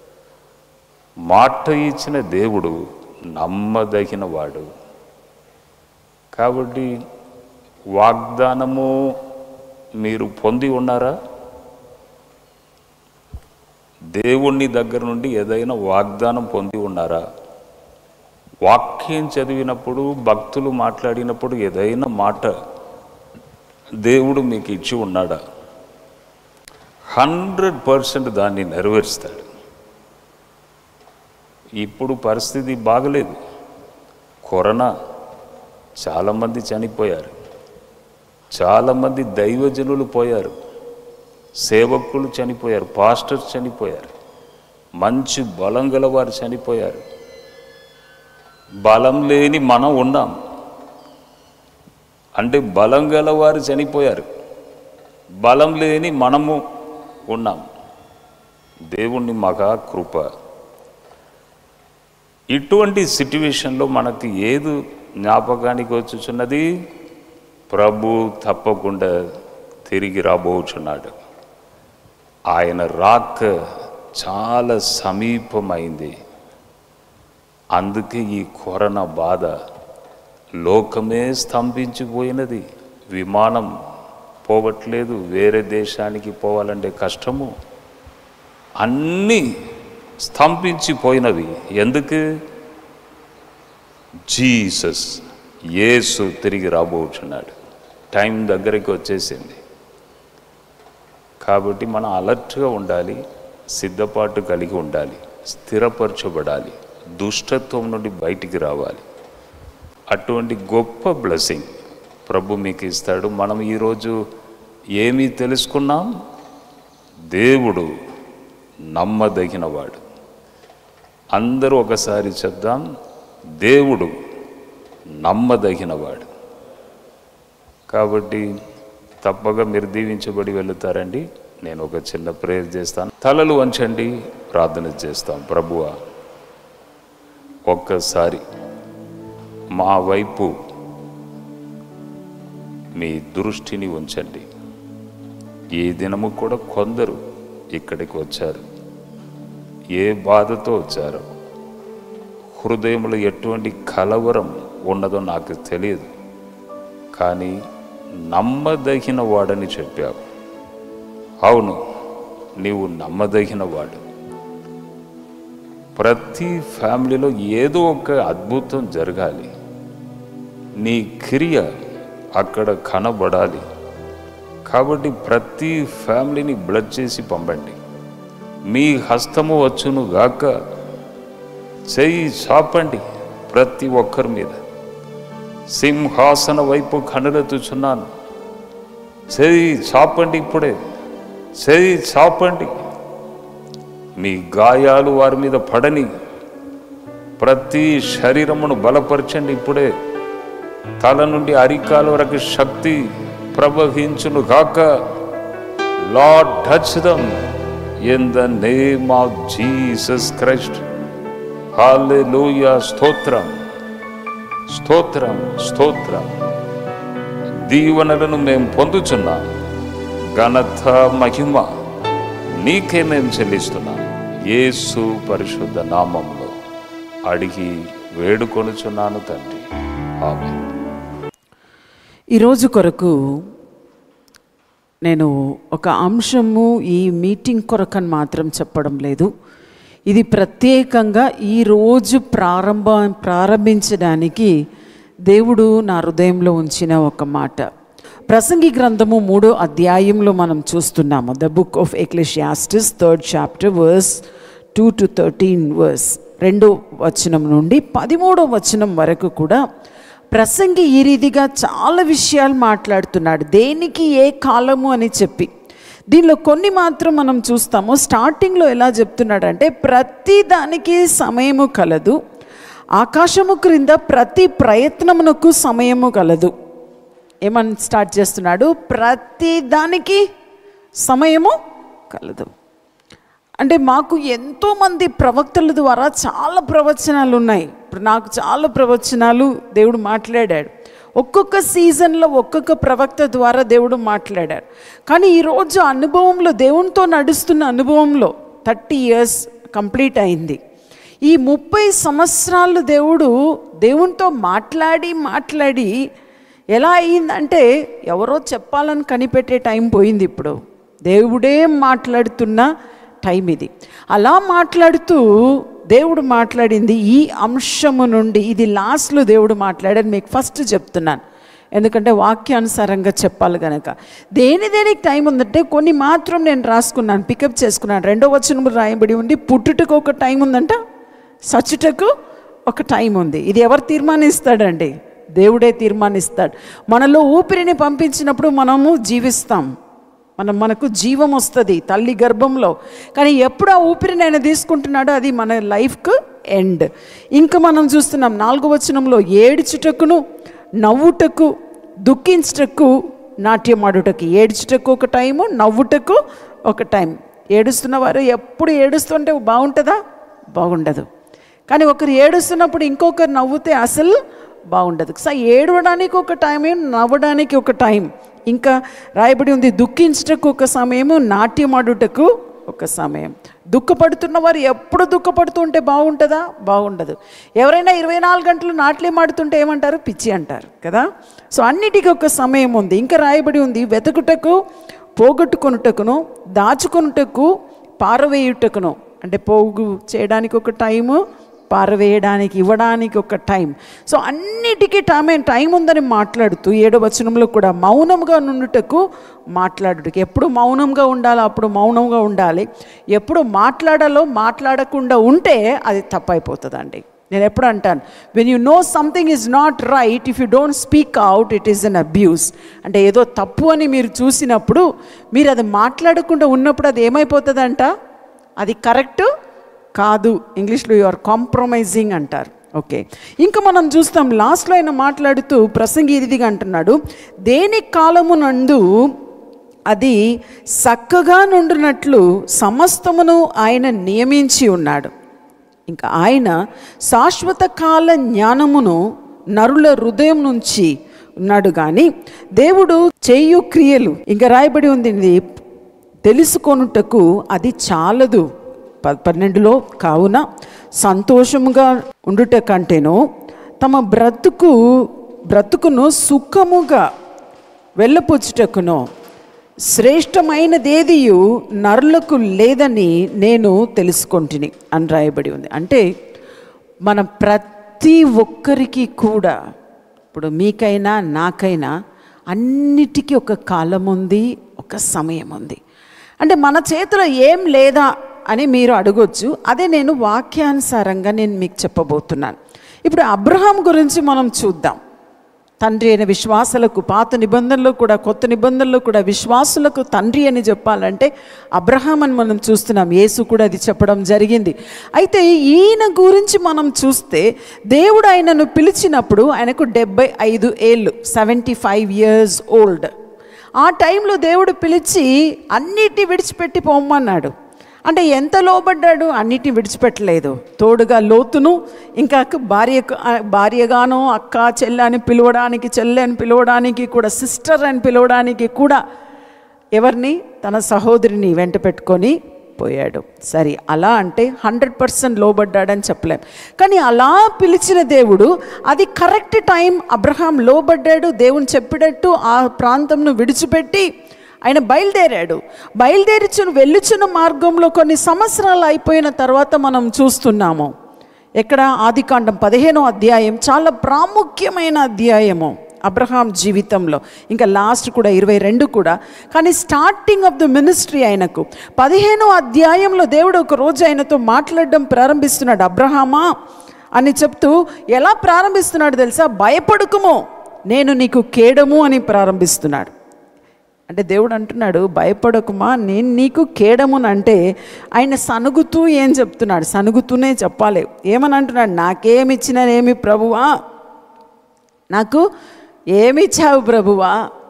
మాట ఇచ్చిన దేవుడు నమ్మదగిన వాడు. కాబట్టి వాగ్దానము మీరు పొంది ఉన్నారా? దేవుని దగ్గర నుండి ఏదైనా వాగ్దానం పొంది ఉన్నారా? వాక్యం చదివినప్పుడు, భక్తులు మాట్లాడినప్పుడు ఏదైనా మాట దేవుడు మీకు ఇచ్చి ఉన్నాడా? హండ్రెడ్ పర్సెంట్ దాన్ని నెరవేరుస్తాడు. ఇప్పుడు పరిస్థితి బాగలేదు. కరోనా, చాలామంది చనిపోయారు. చాలామంది దైవజనులు పోయారు, సేవకులు చనిపోయారు, పాస్టర్స్ చనిపోయారు, మంచి బలం గల వారు చనిపోయారు. బలం లేని మనం ఉన్నాం. అంటే బలం గల వారు చనిపోయారు, బలం లేని మనము ఉన్నాం. దేవుని మహా కృప. ఇటువంటి సిట్యువేషన్లో మనకి ఏది జ్ఞాపకానికి వచ్చుచున్నది? ప్రభు తప్పకుండా తిరిగి రాబోచున్నాడు. ఆయన రాక చాలా సమీపమైంది. అందుకే ఈ కరోనా బాధ లోకమే స్తంభించిపోయినది. విమానం పోవట్లేదు, వేరే దేశానికి పోవాలంటే కష్టము. అన్నీ స్తంభించిపోయినవి. ఎందుకు? జీసస్, యేసు తిరిగి రాబోచున్నాడు. టైం దగ్గరికి వచ్చేసింది. కాబట్టి మనం అలర్ట్గా ఉండాలి, సిద్ధపాటు కలిగి ఉండాలి, స్థిరపరచబడాలి, దుష్టత్వం నుండి బయటికి రావాలి. అటువంటి గొప్ప బ్లెస్సింగ్ ప్రభు మీకు ఇస్తాడు. మనం ఈరోజు ఏమీ తెలుసుకున్నాం? దేవుడు నమ్మదగినవాడు. అందరూ ఒకసారి చెప్దాం, దేవుడు నమ్మదగినవాడు. కాబట్టి తప్పగా మీరు దీవించబడి వెళుతారండి. నేను ఒక చిన్న ప్రేయర్ చేస్తాను. తలలు వంచండి, ప్రార్థన చేస్తాం. ప్రభువా, ఒక్కసారి మా వైపు మీ దృష్టిని ఉంచండి. ఈ దినము కూడా కొందరు ఇక్కడికి వచ్చారు, ఏ బాధతో వచ్చారో, హృదయంలో ఎటువంటి కలవరం ఉన్నదో నాకు తెలియదు, కానీ నమ్మదగిన వాడని చెప్పావు. అవును, నీవు నమ్మదగిన వాడు. ప్రతి ఫ్యామిలీలో ఏదో ఒక అద్భుతం జరగాలి, నీ క్రియ అక్కడ కనబడాలి. కాబట్టి ప్రతి ఫ్యామిలీని బ్లడ్ చేసి పంపండి. మీ హస్తము వచ్చును గాక. చెయ్యి చాపండి ప్రతి ఒక్కరి మీద. సింహాసన వైపు కనులెత్తుచున్నాను. చెయ్యి చాపండి, ఇప్పుడే చెయ్యి చాపండి. మీ గాయాలు వారి మీద పడని. ప్రతి శరీరమును బలపరచండి ఇప్పుడే. తల నుండి అరికాల వరకు శక్తి ప్రవహించును గాక. Lord, touch them in the name of Jesus Christ. Hallelujah. స్తోత్రం, స్తోత్రం, స్తోత్రం. దీవెనలను మేము పొందుచున్నాం. ఘనత, మహిమ నీకే మేము చెల్లిస్తున్నాం. యేసు పరిశుద్ధ నామంలో అడిగి వేడుకొనుచున్నాను తండ్రి, ఆమేన్. ఈరోజు కొరకు నేను ఒక అంశము ఈ మీటింగ్ కొరకని మాత్రం చెప్పడం లేదు. ఇది ప్రత్యేకంగా ఈరోజు ప్రారంభ ప్రారంభించడానికి దేవుడు నా హృదయంలో ఉంచిన ఒక మాట. ప్రసంగి గ్రంథము మూడో అధ్యాయంలో మనం చూస్తున్నాము. The book of Ecclesiastes third chapter verse two to thirteen verse, రెండో వచనం నుండి పదిమూడో వచనం వరకు కూడా ప్రసంగి ఈ రీతిగా చాలా విషయాలు మాట్లాడుతున్నాడు. దేనికి ఏ కాలము అని చెప్పి దీనిలో కొన్ని మాత్రం మనం చూస్తాము. స్టార్టింగ్లో ఎలా చెప్తున్నాడంటే, ప్రతి దానికి సమయము కలదు, ఆకాశము క్రింద ప్రతి ప్రయత్నమునకు సమయము కలదు. ఏమని స్టార్ట్ చేస్తున్నాడు? ప్రతి దానికి సమయము కలదు. అంటే మాకు ఎంతోమంది ప్రవక్తల ద్వారా చాలా ప్రవచనాలు ఉన్నాయి. ఇప్పుడు నాకు చాలా ప్రవచనాలు దేవుడు మాట్లాడాడు. ఒక్కొక్క సీజన్లో ఒక్కొక్క ప్రవక్త ద్వారా దేవుడు మాట్లాడారు. కానీ ఈరోజు అనుభవంలో, దేవునితో నడుస్తున్న అనుభవంలో థర్టీ ఇయర్స్ కంప్లీట్ అయింది. ఈ ముప్పై సంవత్సరాలు దేవుడు దేవునితో మాట్లాడి మాట్లాడి ఎలా అయిందంటే, ఎవరో చెప్పాలని కనిపెట్టే టైం పోయింది. ఇప్పుడు దేవుడే మాట్లాడుతున్న టైం ఇది. అలా మాట్లాడుతూ దేవుడు మాట్లాడింది ఈ అంశము నుండి. ఇది లాస్ట్లో దేవుడు మాట్లాడాడు. మీకు ఫస్ట్ చెప్తున్నాను, ఎందుకంటే వాక్యానుసారంగా చెప్పాలి కనుక. దేని దేనికి టైం ఉందంటే కొన్ని మాత్రం నేను రాసుకున్నాను, పికప్ చేసుకున్నాను. రెండో వచనం రాయబడి ఉంది, పుట్టుటకు ఒక టైం ఉందంట, సచ్చుటకు ఒక టైం ఉంది. ఇది ఎవరు తీర్మానిస్తాడండి? దేవుడే తీర్మానిస్తాడు. మనలో ఊపిరిని పంపించినప్పుడు మనము జీవిస్తాం, మనం మనకు జీవం వస్తుంది తల్లి గర్భంలో. కానీ ఎప్పుడు ఆ ఊపిరిని ఆయన తీసుకుంటున్నాడో అది మన లైఫ్కు ఎండ్. ఇంకా మనం చూస్తున్నాం నాలుగో వచనంలో, ఏడ్చుటకును నవ్వుటకు దుఃఖించుటకు నాట్యమాడుటకు. ఏడ్చుటకు ఒక టైము, నవ్వుటకు ఒక టైం. ఏడుస్తున్న వారు ఎప్పుడు ఏడుస్తుంటే బాగుంటుందా? బాగుండదు. కానీ ఒకరు ఏడుస్తున్నప్పుడు ఇంకొకరు నవ్వుతే అసలు బాగుండదు. సో ఏడవడానికి ఒక టైం, నవ్వడానికి ఒక టైం. ఇంకా రాయబడి ఉంది, దుఃఖించుటకు ఒక సమయము, నాట్యమాడుటకు ఒక సమయం. దుఃఖపడుతున్న వారు ఎప్పుడు దుఃఖపడుతుంటే బాగుంటుందా? బాగుండదు. ఎవరైనా ఇరవై నాలుగు గంటలు నాట్యం ఆడుతుంటే ఏమంటారు? పిచ్చి అంటారు కదా. సో అన్నిటికీ ఒక సమయం ఉంది. ఇంకా రాయబడి ఉంది, వెతుకుటకు, పోగొట్టుకొనుటకును, దాచుకొనుటకు, పారవేయుటకును. అంటే పోగు చేయడానికి ఒక టైము, పారవేయడానికి, ఇవ్వడానికి ఒక టైం. సో అన్నిటికీ టైం టైం ఉందని మాట్లాడుతూ ఏడో వచనంలో కూడా మౌనంగా నుండుటకు, మాట్లాడుటకు. ఎప్పుడు మౌనంగా ఉండాలో అప్పుడు మౌనంగా ఉండాలి. ఎప్పుడు మాట్లాడాలో మాట్లాడకుండా ఉంటే అది తప్పైపోతుందండి. నేను ఎప్పుడు అంటాను, when you know something is not right, if you don't speak out, it is an abuse. అంటే ఏదో తప్పు అని మీరు చూసినప్పుడు మీరు అది మాట్లాడకుండా ఉన్నప్పుడు అది ఏమైపోతుందంట? అది కరెక్ట్ కాదు, ఇంగ్లీష్లో యు ఆర్ కాంప్రమైజింగ్ అంటారు. ఓకే, ఇంకా మనం చూస్తాం లాస్ట్లో ఆయన మాట్లాడుతూ ప్రసంగి ఇదిగా అంటున్నాడు, దేని కాలమునందు అది చక్కగా నుండినట్లు సమస్తమును ఆయన నియమించి ఉన్నాడు. ఇంకా ఆయన శాశ్వత కాల జ్ఞానమును నరుల హృదయం నుంచి ఉన్నాడు కానీ దేవుడు చేయు క్రియలు ఇంకా రాయబడి ఉంది తెలుసుకొనుటకు అది చాలదు. పన్నెండులో కావున సంతోషముగా ఉండుట కంటేనో తమ బ్రతుకు బ్రతుకును సుఖముగా వెళ్ళపుచ్చుటకునో శ్రేష్టమైనదేదియు నరులకు లేదని నేను తెలుసుకొంటిని అని రాయబడి ఉంది. అంటే మన ప్రతి ఒక్కరికి కూడా, ఇప్పుడు మీకైనా నాకైనా అన్నిటికీ ఒక కాలం ఉంది, ఒక సమయం ఉంది. అంటే మన చేతిలో ఏం లేదా అని మీరు అడగొచ్చు. అదే నేను వాక్యానుసారంగా నేను మీకు చెప్పబోతున్నాను. ఇప్పుడు అబ్రహాం గురించి మనం చూద్దాం. తండ్రి అయిన విశ్వాసులకు, పాత నిబంధనలో కూడా కొత్త నిబంధనలో కూడా విశ్వాసులకు తండ్రి అని చెప్పాలంటే అబ్రహాం అని మనం చూస్తున్నాం. యేసు కూడా అది చెప్పడం జరిగింది. అయితే ఈయన గురించి మనం చూస్తే దేవుడు ఆయనను పిలిచినప్పుడు ఆయనకు డెబ్బై ఐదు ఏళ్ళు సెవెంటీ ఫైవ్ ఇయర్స్ ఓల్డ్. ఆ టైంలో దేవుడు పిలిచి అన్నిటి విడిచిపెట్టి పోమన్నాడు. అంటే ఎంత లోబడ్డాడు? అన్నిటిని విడిచిపెట్టలేదు. తోడుగా లోతును, ఇంకా భార్య భార్యగాను అక్క చెల్లె అని పిలవడానికి, చెల్లె అని పిలవడానికి కూడా, సిస్టర్ అని పిలవడానికి కూడా ఎవరిని? తన సహోదరిని వెంట పెట్టుకొని పోయాడు. సరే, అలా అంటే హండ్రెడ్ పర్సెంట్ లోబడ్డాడని చెప్పలేం. కానీ అలా పిలిచిన దేవుడు అది కరెక్ట్ టైం. అబ్రహాం లోబడ్డాడు, దేవుని చెప్పినట్టు ఆ ప్రాంతంను విడిచిపెట్టి ఆయన బయలుదేరాడు. బయలుదేరిచును వెళ్ళుచున్న మార్గంలో కొన్ని సంవత్సరాలు అయిపోయిన తర్వాత మనం చూస్తున్నాము. ఎక్కడ? ఆదికాండం పదిహేనో అధ్యాయం చాలా ప్రాముఖ్యమైన అధ్యాయము అబ్రహాం జీవితంలో. ఇంకా లాస్ట్ కూడా ఇరవై రెండు కూడా. కానీ స్టార్టింగ్ ఆఫ్ ద మినిస్ట్రీ ఆయనకు పదిహేనో అధ్యాయంలో దేవుడు ఒక రోజు ఆయనతో మాట్లాడడం ప్రారంభిస్తున్నాడు. అబ్రహామా అని చెప్తూ ఎలా ప్రారంభిస్తున్నాడు తెలుసా? భయపడుకుము, నేను నీకు కేడము అని ప్రారంభిస్తున్నాడు. అంటే దేవుడు అంటున్నాడు భయపడకుమా, నేను నీకు కేడమునంటే ఆయన సనుగుతూ ఏం చెప్తున్నాడు? సనుగుతూనే చెప్పాలి. ఏమని అంటున్నాడు? నాకేమిచ్చిననేమి ప్రభువా, నాకు ఏమిచ్చావు ప్రభువా,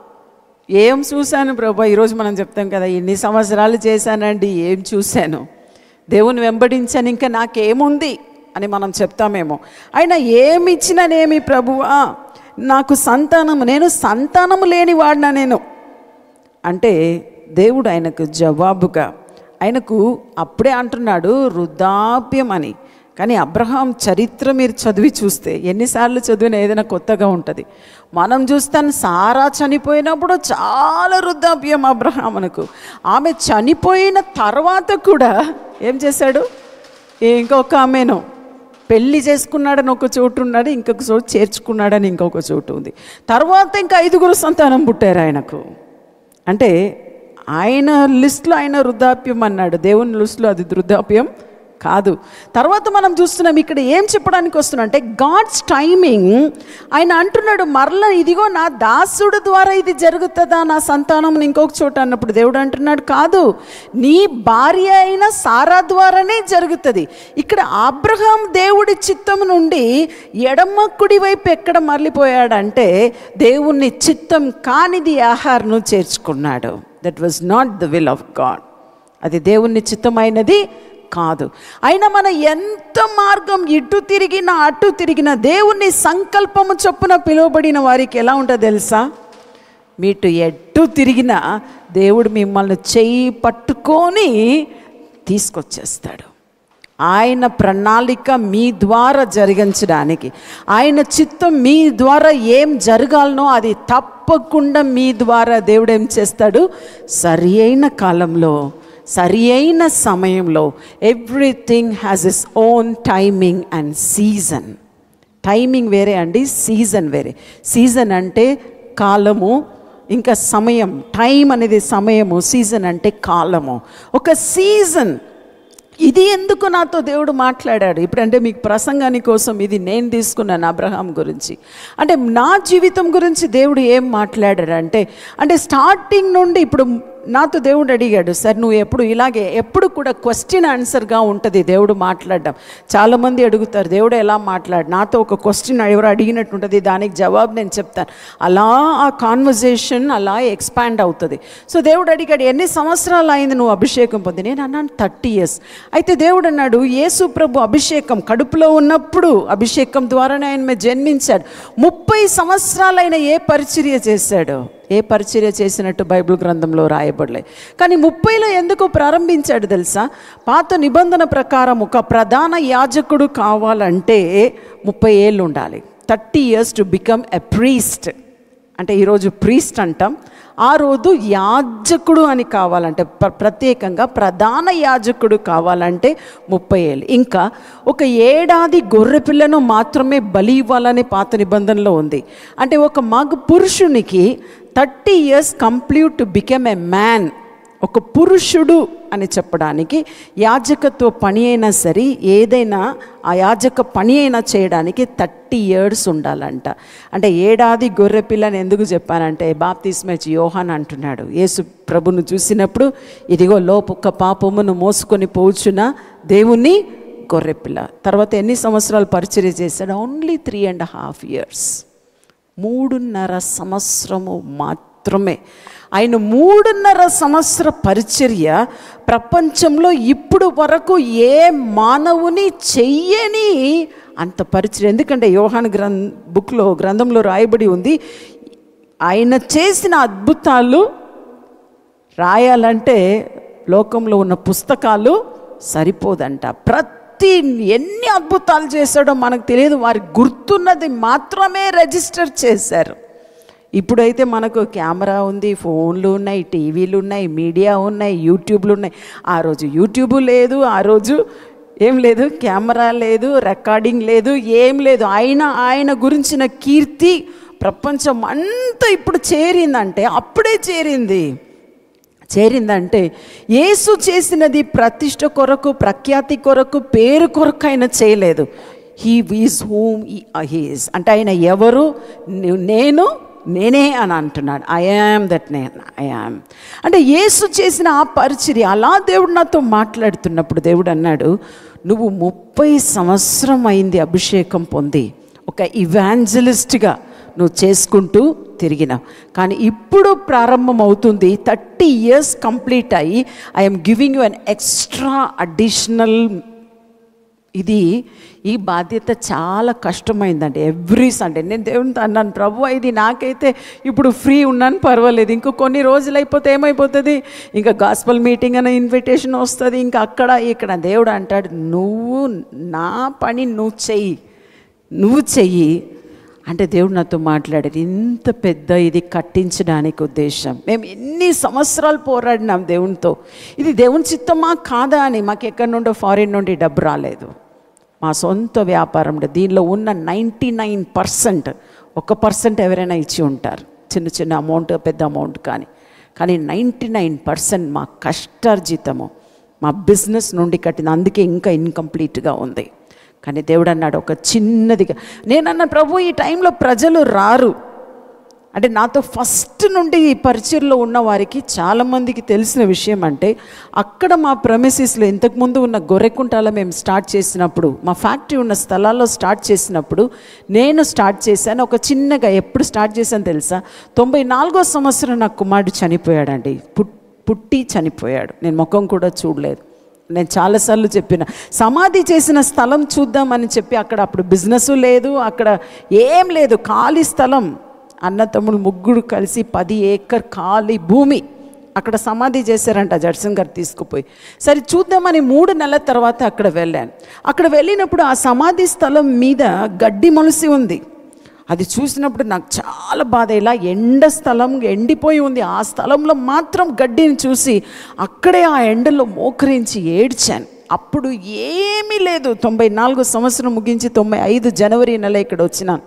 ఏం చూశాను ప్రభువా. ఈరోజు మనం చెప్తాం కదా, ఇన్ని సంవత్సరాలు చేశానండి, ఏం చూశాను, దేవుని వెంబడించాను, ఇంకా నాకేముంది అని మనం చెప్తామేమో. ఆయన ఏమిచ్చిననేమి ప్రభువా, నాకు సంతానము, నేను సంతానము లేని వాడినా నేను అంటే దేవుడు ఆయనకు జవాబుగా, ఆయనకు అప్పుడే అంటున్నాడు వృద్ధాప్యం అని. కానీ అబ్రహాం చరిత్ర మీరు చదివి చూస్తే, ఎన్నిసార్లు చదివినా ఏదైనా కొత్తగా ఉంటుంది. మనం చూస్తాను సారా చనిపోయినప్పుడు చాలా వృద్ధాప్యం అబ్రహామునకు. ఆమె చనిపోయిన తర్వాత కూడా ఏం చేశాడు? ఇంకొక ఆమెను పెళ్లి చేసుకున్నాడని ఒక చోటు ఉన్నాడు, ఇంకొక చోటు చేర్చుకున్నాడని ఇంకొక చోటు ఉంది. తర్వాత ఇంకా ఐదుగురు సంతానం పుట్టారు ఆయనకు. అంటే ఆయన లిస్టులో ఆయన వృద్ధాప్యం అన్నాడు, దేవుని లిస్టులో అది వృద్ధాప్యం కాదు. తర్వాత మనం చూస్తున్నాం ఇక్కడ ఏం చెప్పడానికి వస్తున్నా అంటే గాడ్స్ టైమింగ్. ఆయన అంటున్నాడు మరలా ఇదిగో నా దాసుడు ద్వారా ఇది జరుగుతుందా నా సంతానం ఇంకొక చోట అన్నప్పుడు దేవుడు అంటున్నాడు కాదు, నీ భార్య అయిన సారా ద్వారానే జరుగుతుంది. ఇక్కడ అబ్రహాం దేవుడి చిత్తం నుండి ఎడమ కుడి వైపు ఎక్కడ మరలిపోయాడంటే దేవుని చిత్తం కానిది ఆహార్ను చేర్చుకున్నాడు. That was not the will of God. అది దేవుని చిత్తమైనది కాదు. అయినా మన ఎంత మార్గం ఇటు తిరిగినా అటు తిరిగినా దేవుని సంకల్పము చొప్పున పిలువబడిన వారికి ఎలా ఉంటుందో తెలుసా? మీటు ఎటు తిరిగినా దేవుడు మిమ్మల్ని చెయ్యి పట్టుకొని తీసుకొచ్చేస్తాడు. ఆయన ప్రణాళిక మీ ద్వారా జరిగించడానికి, ఆయన చిత్తం మీ ద్వారా ఏం జరగాలనో అది తప్పకుండా మీ ద్వారా దేవుడు ఏం చేస్తాడు? సరి అయిన కాలంలో, సరి అయిన సమయంలో. Everything has its own timing and season. Timing వేరే అండి, సీజన్ వేరే. సీజన్ అంటే కాలము, ఇంకా సమయం. టైం అనేది సమయము, సీజన్ అంటే కాలము. ఒక సీజన్. ఇది ఎందుకు నాతో దేవుడు మాట్లాడాడు ఇప్పుడంటే మీకు ప్రసంగాని కోసం ఇది నేను తీసుకున్నాను అబ్రహాం గురించి. అంటే నా జీవితం గురించి దేవుడు ఏం మాట్లాడాడు అంటే అంటే స్టార్టింగ్ నుండి ఇప్పుడు నాతో దేవుడు అడిగాడు, సార్ నువ్వు ఎప్పుడు ఇలాగే ఎప్పుడు కూడా క్వశ్చన్ ఆన్సర్గా ఉంటుంది దేవుడు మాట్లాడడం. చాలామంది అడుగుతారు దేవుడు ఎలా మాట్లాడు, నాతో ఒక క్వశ్చన్ ఎవరు అడిగినట్టు ఉంటుంది, దానికి జవాబు నేను చెప్తాను. అలా ఆ కాన్వర్జేషన్ అలా ఎక్స్పాండ్ అవుతుంది. సో దేవుడు అడిగాడు, ఎన్ని సంవత్సరాలు అయింది నువ్వు అభిషేకం పొంది? నేను అన్నాను థర్టీ ఇయర్స్. అయితే దేవుడు అన్నాడు, యేసు ప్రభు అభిషేకం కడుపులో ఉన్నప్పుడు అభిషేకం ద్వారానే ఆయన మీద జన్మించాడు. ముప్పై సంవత్సరాలు ఆయన ఏ పరిచర్య చేశాడు? ఏ పరిచర్య చేసినట్టు బైబిల్ గ్రంథంలో రాయబడలే. కానీ ముప్పైలో ఎందుకు ప్రారంభించాడు తెలుసా? పాత నిబంధన ప్రకారం ఒక ప్రధాన యాజకుడు కావాలంటే ముప్పై ఏళ్ళు ఉండాలి. Thirty years to become a priest. అంటే ఈరోజు ప్రీస్ట్ అంటాం, ఆ రోజు యాజకుడు అని కావాలంటే ప్ర ప్రత్యేకంగా ప్రధాన యాజకుడు కావాలంటే ముప్పై ఏళ్ళు. ఇంకా ఒక ఏడాది గొర్రెపిల్లను మాత్రమే బలి ఇవ్వాలని పాత నిబంధనలో ఉంది. అంటే ఒక మగ పురుషునికి thirty years complete to become a man, ఒక పురుషుడు అని చెప్పడానికి యాజకత్వ పని అయినా సరే ఏదైనా ఆ యాజక పని అయినా చేయడానికి థర్టీ ఇయర్స్ ఉండాలంట. అంటే ఏడాది గొర్రె పిల్లని ఎందుకు చెప్పానంటే బాప్తిస్మా యోహాన్ అంటున్నాడు, యేసు ప్రభును చూసినప్పుడు ఇదిగో లోపొక్క పాపమును మోసుకొని పోచున్న దేవుని గొర్రెపిల్ల. తర్వాత ఎన్ని సంవత్సరాలు పరిచర్య చేశాడు? Only three and half years, మూడున్నర సంవత్సరము మాత్రమే. ఆయన మూడున్నర సంవత్సర పరిచర్య ప్రపంచంలో ఇప్పుడు వరకు ఏ మానవుని చెయ్యని అంత పరిచర్య. ఎందుకంటే యోహాను గ్రంథ బుక్లో గ్రంథంలో రాయబడి ఉంది, ఆయన చేసిన అద్భుతాలు రాయాలంటే లోకంలో ఉన్న పుస్తకాలు సరిపోదంట. ప్రతి ఎన్ని అద్భుతాలు చేశాడో మనకు తెలియదు, వారికి గుర్తున్నది మాత్రమే రిజిస్టర్ చేశారు. ఇప్పుడైతే మనకు కెమెరా ఉంది, ఫోన్లు ఉన్నాయి, టీవీలు ఉన్నాయి, మీడియా ఉన్నాయి, యూట్యూబ్లు ఉన్నాయి. ఆ రోజు యూట్యూబ్ లేదు, ఆ రోజు ఏం లేదు, కెమెరా లేదు, రికార్డింగ్ లేదు, ఏం లేదు. ఆయన ఆయన గురించిన కీర్తి ప్రపంచం అంతా ఇప్పుడు చేరిందంటే అప్పుడే చేరింది. చేరిందంటే యేసు చేసినది ప్రతిష్ట కొరకు, ప్రఖ్యాతి కొరకు, పేరు కొరకు ఆయన చేయలేదు. He is whom he is అంటే ఆయన ఎవరు, నేను నేనే అని అంటున్నాడు. ఐ యామ్ దట్ నేను ఐ యామ్ అంటే యేసు చేసిన ఆ పరిచర్య. అలా దేవుడు నాతో మాట్లాడుతున్నప్పుడు దేవుడు అన్నాడు, నువ్వు ముప్పై సంవత్సరం అయింది అభిషేకం పొంది ఒక ఇవాంజలిస్ట్గా నువ్వు చేసుకుంటూ తిరిగినావు. కానీ ఇప్పుడు ప్రారంభం అవుతుంది, థర్టీ ఇయర్స్ కంప్లీట్ అయ్యి I'm giving you an extra additional. ఇది ఈ బాధ్యత చాలా కష్టమైందండి. ఎవ్రీ సండే నేను దేవునితో అన్నాను, ప్రభు ఇది నాకైతే ఇప్పుడు ఫ్రీ ఉన్నాను పర్వాలేదు, ఇంకో కొన్ని రోజులు అయిపోతే ఏమైపోతుంది, ఇంకా గాస్పల్ మీటింగ్ అనే ఇన్విటేషన్ వస్తుంది, ఇంకా అక్కడ ఇక్కడ. దేవుడు అంటాడు, నువ్వు నా పని నువ్వు చెయ్యి, నువ్వు చెయ్యి అంటే దేవుడు నాతో మాట్లాడారు. ఇంత పెద్ద ఇది కట్టించడానికి ఉద్దేశం. మేము ఎన్ని సంవత్సరాలు పోరాడినాం దేవునితో, ఇది దేవుని చిత్తమా కాదా అని. మాకు ఎక్కడి నుండో ఫారిన్ నుండి డబ్బు రాలేదు, మా సొంత వ్యాపారం. దీనిలో ఉన్న నైంటీ నైన్ పర్సెంట్ ఒక పర్సెంట్ ఎవరైనా ఇచ్చి ఉంటారు, చిన్న చిన్న అమౌంట్ పెద్ద అమౌంట్ కానీ కానీ నైంటీ నైన్ పర్సెంట్ మా కష్టార్జితము, మా బిజినెస్ నుండి కట్టింది. అందుకే ఇంకా ఇన్కంప్లీట్గా ఉంది. కానీ దేవుడు అన్నాడు ఒక చిన్నదిగా. నేనన్న ప్రభు ఈ టైంలో ప్రజలు రారు అంటే నాతో ఫస్ట్ నుండి ఈ పరిచర్లో ఉన్న వారికి చాలామందికి తెలిసిన విషయం అంటే, అక్కడ మా ప్రెమిసిస్లో ఇంతకుముందు ఉన్న గొర్రెకుంటాల మేము స్టార్ట్ చేసినప్పుడు, మా ఫ్యాక్టరీ ఉన్న స్థలాల్లో స్టార్ట్ చేసినప్పుడు నేను స్టార్ట్ చేశాను ఒక చిన్నగా. ఎప్పుడు స్టార్ట్ చేశాను తెలుసా? తొంభై నాలుగో సంవత్సరం నా కుమారుడు చనిపోయాడండి. పుట్ పుట్టి చనిపోయాడు. నేను ముఖం కూడా చూడలేదు. నేను చాలాసార్లు చెప్పిన, సమాధి చేసిన స్థలం చూద్దామని చెప్పి అక్కడ అప్పుడు బిజినెస్ లేదు, అక్కడ ఏం లేదు, ఖాళీ స్థలం. అన్న తమ్ముడు ముగ్గురు కలిసి పది ఏకర్ ఖాళీ భూమి అక్కడ సమాధి చేశారంట జడ్సన్ గారు తీసుకుపోయి. సరే చూద్దామని మూడు నెలల తర్వాత అక్కడ వెళ్ళాను. అక్కడ వెళ్ళినప్పుడు ఆ సమాధి స్థలం మీద గడ్డి మొలిసి ఉంది. అది చూసినప్పుడు నాకు చాలా బాధ. ఇలా ఎండ స్థలం ఎండిపోయి ఉంది, ఆ స్థలంలో మాత్రం గడ్డిని చూసి అక్కడే ఆ ఎండలో మోకరించి ఏడ్చాను. అప్పుడు ఏమీ లేదు. తొంభై నాలుగు సంవత్సరం ముగించి తొంభై ఐదు జనవరి నెల ఇక్కడ వచ్చినాను.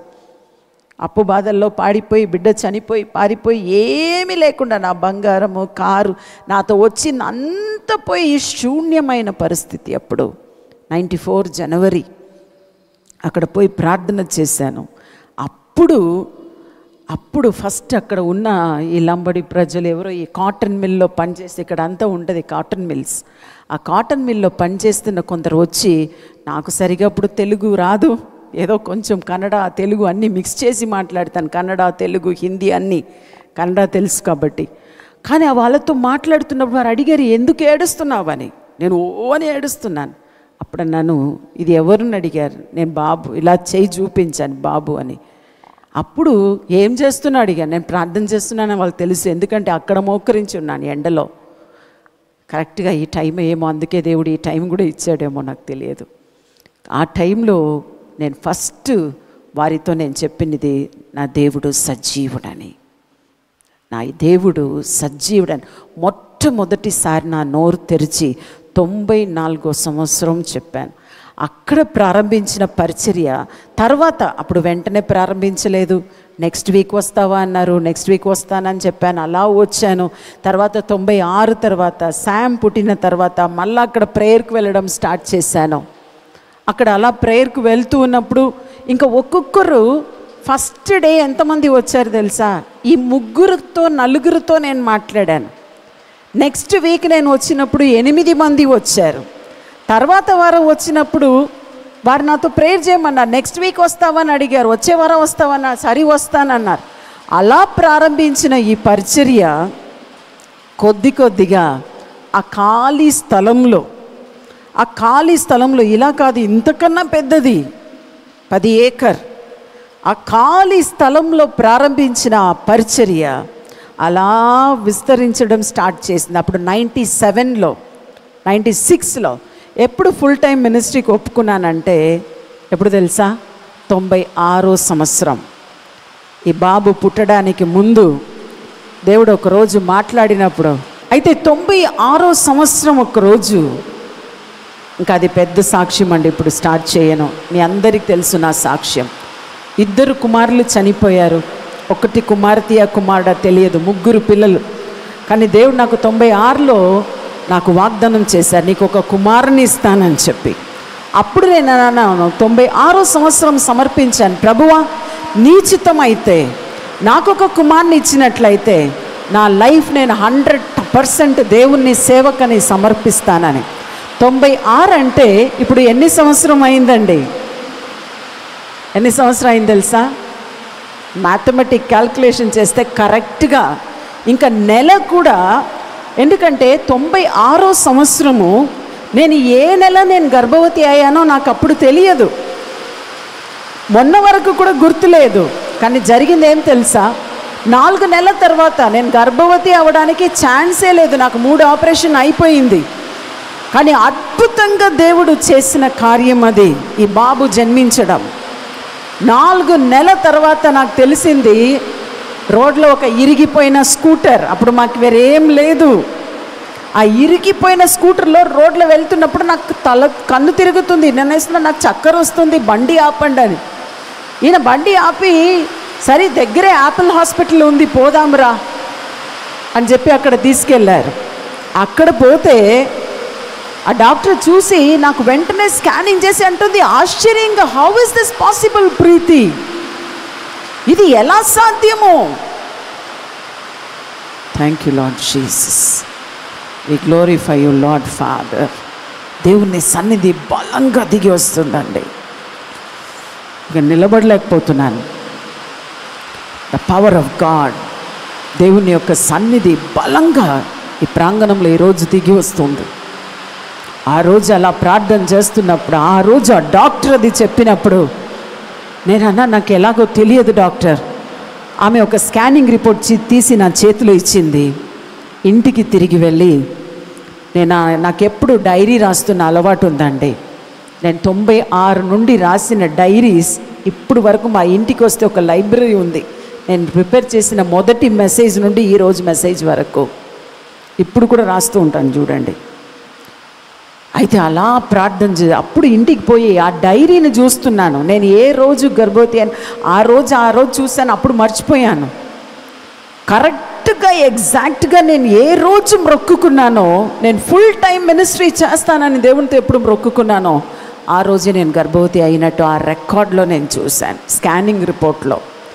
అప్పు బాధల్లో పాడిపోయి, బిడ్డ చనిపోయి పారిపోయి, ఏమీ లేకుండా నా బంగారము కారు నాతో వచ్చింది అంత పోయి శూన్యమైన పరిస్థితి. అప్పుడు నైంటీ ఫోర్ జనవరి అక్కడ పోయి ప్రార్థన చేశాను. అప్పుడు అప్పుడు ఫస్ట్ అక్కడ ఉన్న ఈ లంబడి ప్రజలు ఎవరో ఈ కాటన్ మిల్లో పనిచేస్తే, ఇక్కడ అంతా ఉంటుంది కాటన్ మిల్స్, ఆ కాటన్ మిల్లో పనిచేస్తున్న కొందరు వచ్చి, నాకు సరిగా అప్పుడు తెలుగు రాదు, ఏదో కొంచెం కన్నడ తెలుగు అన్నీ మిక్స్ చేసి మాట్లాడతాను, కన్నడ తెలుగు హిందీ అన్నీ, కన్నడ తెలుసు కాబట్టి. కానీ ఆ వాళ్ళతో మాట్లాడుతున్నప్పుడు వారు అడిగారు, ఎందుకు ఏడుస్తున్నావు అని. నేను ఓ అని ఏడుస్తున్నాను. అప్పుడు నన్ను ఇది ఎవరిని అడిగారు, నేను బాబు ఇలా చేయి చూపించాను బాబు అని. అప్పుడు ఏం చేస్తున్నా అడిగాను. నేను ప్రార్థన చేస్తున్నానని వాళ్ళకి తెలుసు, ఎందుకంటే అక్కడ మోకరించి ఉన్నాను ఎండలో. కరెక్ట్గా ఈ టైం ఏమో, అందుకే దేవుడు ఈ టైం కూడా ఇచ్చాడేమో నాకు తెలియదు. ఆ టైంలో నేను ఫస్ట్ వారితో నేను చెప్పినది, నా దేవుడు సజీవుడని, నా దేవుడు సజీవుడని. మొట్టమొదటిసారి నా నోరు తెరిచి తొంభై నాలుగో సంవత్సరం చెప్పాను. అక్కడ ప్రారంభించిన పరిచర్య తర్వాత అప్పుడు వెంటనే ప్రారంభించలేదు. నెక్స్ట్ వీక్ వస్తావా అన్నారు, నెక్స్ట్ వీక్ వస్తానని చెప్పాను, అలా వచ్చాను. తర్వాత తొంభై ఆరు తర్వాత శామ్ పుట్టిన తర్వాత మళ్ళీ అక్కడ ప్రేయర్కి వెళ్ళడం స్టార్ట్ చేశాను. అక్కడ అలా ప్రేయర్కి వెళ్తూ ఉన్నప్పుడు ఇంకా ఒక్కొక్కరు ఫస్ట్ డే ఎంతమంది వచ్చారు తెలుసా, ఈ ముగ్గురితో నలుగురితో నేను మాట్లాడాను. నెక్స్ట్ వీక్ నేను వచ్చినప్పుడు ఎనిమిది మంది వచ్చారు. తర్వాత వారం వచ్చినప్పుడు వారు నాతో ప్రేయర్ చేయమన్నారు. నెక్స్ట్ వీక్ వస్తావని అడిగారు, వచ్చే వారం వస్తావన్నారు, సరి వస్తానన్నారు. అలా ప్రారంభించిన ఈ పరిచర్య కొద్ది కొద్దిగా ఆ ఖాళీ స్థలంలో ఆ ఖాళీ స్థలంలో ఇలా కాదు, ఇంతకన్నా పెద్దది, పది ఏకర్ ఆ ఖాళీ స్థలంలో ప్రారంభించిన ఆ పరిచర్య అలా విస్తరించడం స్టార్ట్ చేసింది. అప్పుడు నైంటీ సెవెన్లో నైంటీ సిక్స్లో ఎప్పుడు ఫుల్ టైం మినిస్ట్రీకి ఒప్పుకున్నానంటే ఎప్పుడు తెలుసా, తొంభై ఆరో సంవత్సరం. ఈ బాబు పుట్టడానికి ముందు దేవుడు ఒకరోజు మాట్లాడినప్పుడు, అయితే తొంభై ఆరో సంవత్సరం ఒకరోజు, ఇంకా అది పెద్ద సాక్ష్యం అండి, ఇప్పుడు స్టార్ట్ చేయను, మీ అందరికీ తెలుసు నా సాక్ష్యం. ఇద్దరు కుమారులు చనిపోయారు, ఒకటి కుమార్తె ఆ కుమారుడ తెలియదు, ముగ్గురు పిల్లలు. కానీ దేవుడు నాకు తొంభై ఆరులో నాకు వాగ్దానం చేశారు, నీకు ఒక కుమారుని ఇస్తానని చెప్పి. అప్పుడు నేను అన్నాను, తొంభై ఆరో సంవత్సరం సమర్పించాను, ప్రభువా నీ చిత్తం అయితే నాకు ఒక కుమారుని ఇచ్చినట్లయితే నా లైఫ్ నేను హండ్రెడ్ పర్సెంట్ దేవుణ్ణి సేవకని సమర్పిస్తానని. తొంభై ఆరు అంటే ఇప్పుడు ఎన్ని సంవత్సరం అయిందండి, ఎన్ని సంవత్సరం అయింది తెలుసా, మ్యాథమెటిక్ క్యాల్కులేషన్ చేస్తే కరెక్ట్గా ఇంకా నెల కూడా, ఎందుకంటే తొంభై ఆరో సంవత్సరము నేను ఏ నెల నేను గర్భవతి అయ్యానో నాకు అప్పుడు తెలియదు, మొన్న వరకు కూడా గుర్తులేదు. కానీ జరిగింది ఏం తెలుసా, నాలుగు నెలల తర్వాత నేను గర్భవతి అవ్వడానికి ఛాన్సే లేదు, నాకు మూడు ఆపరేషన్ అయిపోయింది. కానీ అద్భుతంగా దేవుడు చేసిన కార్యం అది, ఈ బాబు జన్మించడం. నాలుగు నెలల తర్వాత నాకు తెలిసింది, రోడ్లో ఒక ఇరిగిపోయిన స్కూటర్, అప్పుడు మాకు వేరేం లేదు, ఆ ఇరిగిపోయిన స్కూటర్లో రోడ్లో వెళ్తున్నప్పుడు నాకు తల కన్ను తిరుగుతుంది, నేను వేస్తున్నా నాకు చక్కర వస్తుంది, బండి ఆపండి అని. ఈయన బండి ఆపి, సరే దగ్గరే యాపిల్ హాస్పిటల్ ఉంది పోదాంరా అని చెప్పి అక్కడ తీసుకెళ్ళారు. అక్కడ పోతే ఆ డాక్టర్ చూసి నాకు వెంటనే స్కానింగ్ చేసి అంటుంది ఆశ్చర్యంగా, how is this possible Preethi, ఇది ఎలా సాధ్యము. Thank you Lord Jesus, we glorify you Lord Father. దేవుని సన్నిధి బలంగా దిగి వస్తుందండి, ఇక నిలబడలేకపోతున్నాను. ద పవర్ ఆఫ్ గాడ్, దేవుని యొక్క సన్నిధి బలంగా ఈ ప్రాంగణంలో ఈరోజు దిగి వస్తుంది. ఆ రోజు అలా ప్రార్థన చేస్తున్నప్పుడు, ఆ రోజు ఆ డాక్టర్ అది చెప్పినప్పుడు నేను అన్నా, నాకు ఎలాగో తెలియదు డాక్టర్. ఆమె ఒక స్కానింగ్ రిపోర్ట్ తీసి నా చేతిలో ఇచ్చింది. ఇంటికి తిరిగి వెళ్ళి నేను నాకెప్పుడు డైరీ రాస్తున్న అలవాటు ఉందండి. నేను తొంభై ఆరు నుండి రాసిన డైరీస్ ఇప్పుడు వరకు మా ఇంటికి వస్తే ఒక లైబ్రరీ ఉంది. నేను ప్రిపేర్ చేసిన మొదటి మెసేజ్ నుండి ఈరోజు మెసేజ్ వరకు ఇప్పుడు కూడా రాస్తూ ఉంటాను చూడండి. అయితే అలా ప్రార్థన చే అప్పుడు ఇంటికి పోయి ఆ డైరీని చూస్తున్నాను. నేను ఏ రోజు గర్భవతి అని ఆ రోజు ఆ రోజు చూశాను, అప్పుడు మర్చిపోయాను. కరెక్ట్గా ఎగ్జాక్ట్గా నేను ఏ రోజు మొక్కుకున్నానో, నేను ఫుల్ టైం మినిస్ట్రీ చేస్తానని దేవునితో ఎప్పుడు మొక్కుకున్నానో ఆ రోజే నేను గర్భవతి అయినట్టు ఆ రికార్డులో నేను చూశాను, స్కానింగ్ రిపోర్ట్లో.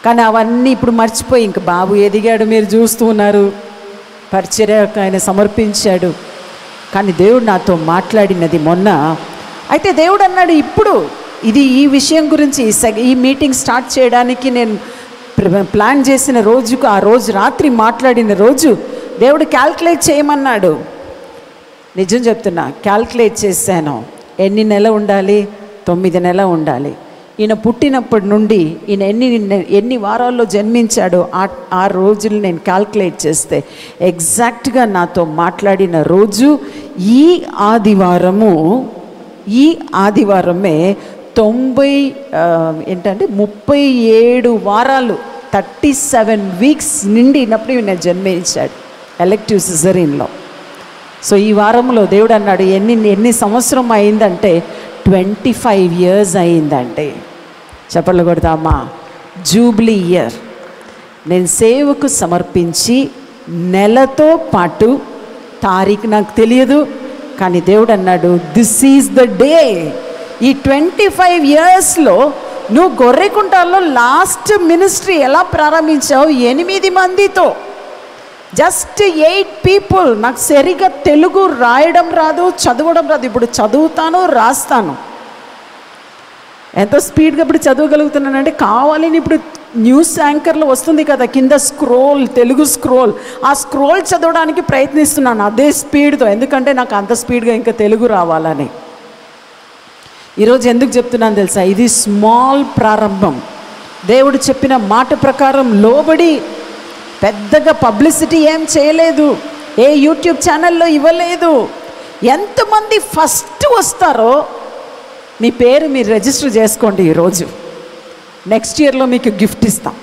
కానీ అవన్నీ ఇప్పుడు మర్చిపోయి ఇంక బాబు ఎదిగాడు, మీరు చూస్తూ ఉన్నారు, పరిచర్యకు ఆయన సమర్పించాడు. కానీ దేవుడు నాతో మాట్లాడినది మొన్న. అయితే దేవుడు అన్నాడు, ఇప్పుడు ఇది ఈ విషయం గురించి ఈ మీటింగ్ స్టార్ట్ చేయడానికి నేను ప్లాన్ చేసిన రోజుకు ఆ రోజు రాత్రి మాట్లాడిన రోజు దేవుడు క్యాల్కులేట్ చేయమన్నాడు. నిజం చెప్తున్నా, క్యాల్కులేట్ చేశాను. ఎన్ని నెల ఉండాలి? తొమ్మిది నెల ఉండాలి. ఈయన పుట్టినప్పటి నుండి ఈయన ఎన్ని ఎన్ని వారాల్లో జన్మించాడో ఆ ఆ రోజులు నేను క్యాల్కులేట్ చేస్తే ఎగ్జాక్ట్గా నాతో మాట్లాడిన రోజు ఈ ఆదివారము. ఈ ఆదివారమే తొంభై ఏంటంటే ముప్పై ఏడు వారాలు థర్టీ సెవెన్ వీక్స్ నిండినప్పుడు ఈయన జన్మించాడు ఎలెక్టివ్ సిజరీన్లో. సో ఈ వారంలో దేవుడు అన్నాడు, ఎన్ని ఎన్ని సంవత్సరం అయిందంటే ట్వంటీ ఫైవ్ ఇయర్స్ అయిందంటే. చెప్పలు కొడదామా? Jubilee year. నేను సేవకు సమర్పించి నెలతో పాటు, తారీఖు నాకు తెలియదు, కానీ దేవుడు అన్నాడు దిస్ ఈజ్ ద డే. ఈ ట్వంటీ ఫైవ్ ఇయర్స్లో నువ్వు గొర్రెకుంటాల్లో లాస్ట్ మినిస్ట్రీ ఎలా ప్రారంభించావు? ఎనిమిది మందితో, జస్ట్ ఎయిట్ పీపుల్. నాకు సరిగా తెలుగు రాయడం రాదు, చదవడం రాదు. ఇప్పుడు చదువుతాను, రాస్తాను. ఎంతో స్పీడ్గా ఇప్పుడు చదవగలుగుతున్నానంటే కావాలని ఇప్పుడు న్యూస్ యాంకర్లో వస్తుంది కదా కింద స్క్రోల్, తెలుగు స్క్రోల్, ఆ స్క్రోల్ చదవడానికి ప్రయత్నిస్తున్నాను అదే స్పీడ్తో. ఎందుకంటే నాకు అంత స్పీడ్గా ఇంకా తెలుగు రావాలని. ఈరోజు ఎందుకు చెప్తున్నాను తెలుసా? ఇది స్మాల్ ప్రారంభం. దేవుడు చెప్పిన మాట ప్రకారం లోబడి, పెద్దగా పబ్లిసిటీ ఏం చేయలేదు, ఏ యూట్యూబ్ ఛానల్లో ఇవ్వలేదు. ఎంతమంది ఫస్ట్ వస్తారో మీ పేరు మీరు రిజిస్టర్ చేసుకోండి ఈరోజు. నెక్స్ట్ ఇయర్లో మీకు గిఫ్ట్ ఇస్తాం.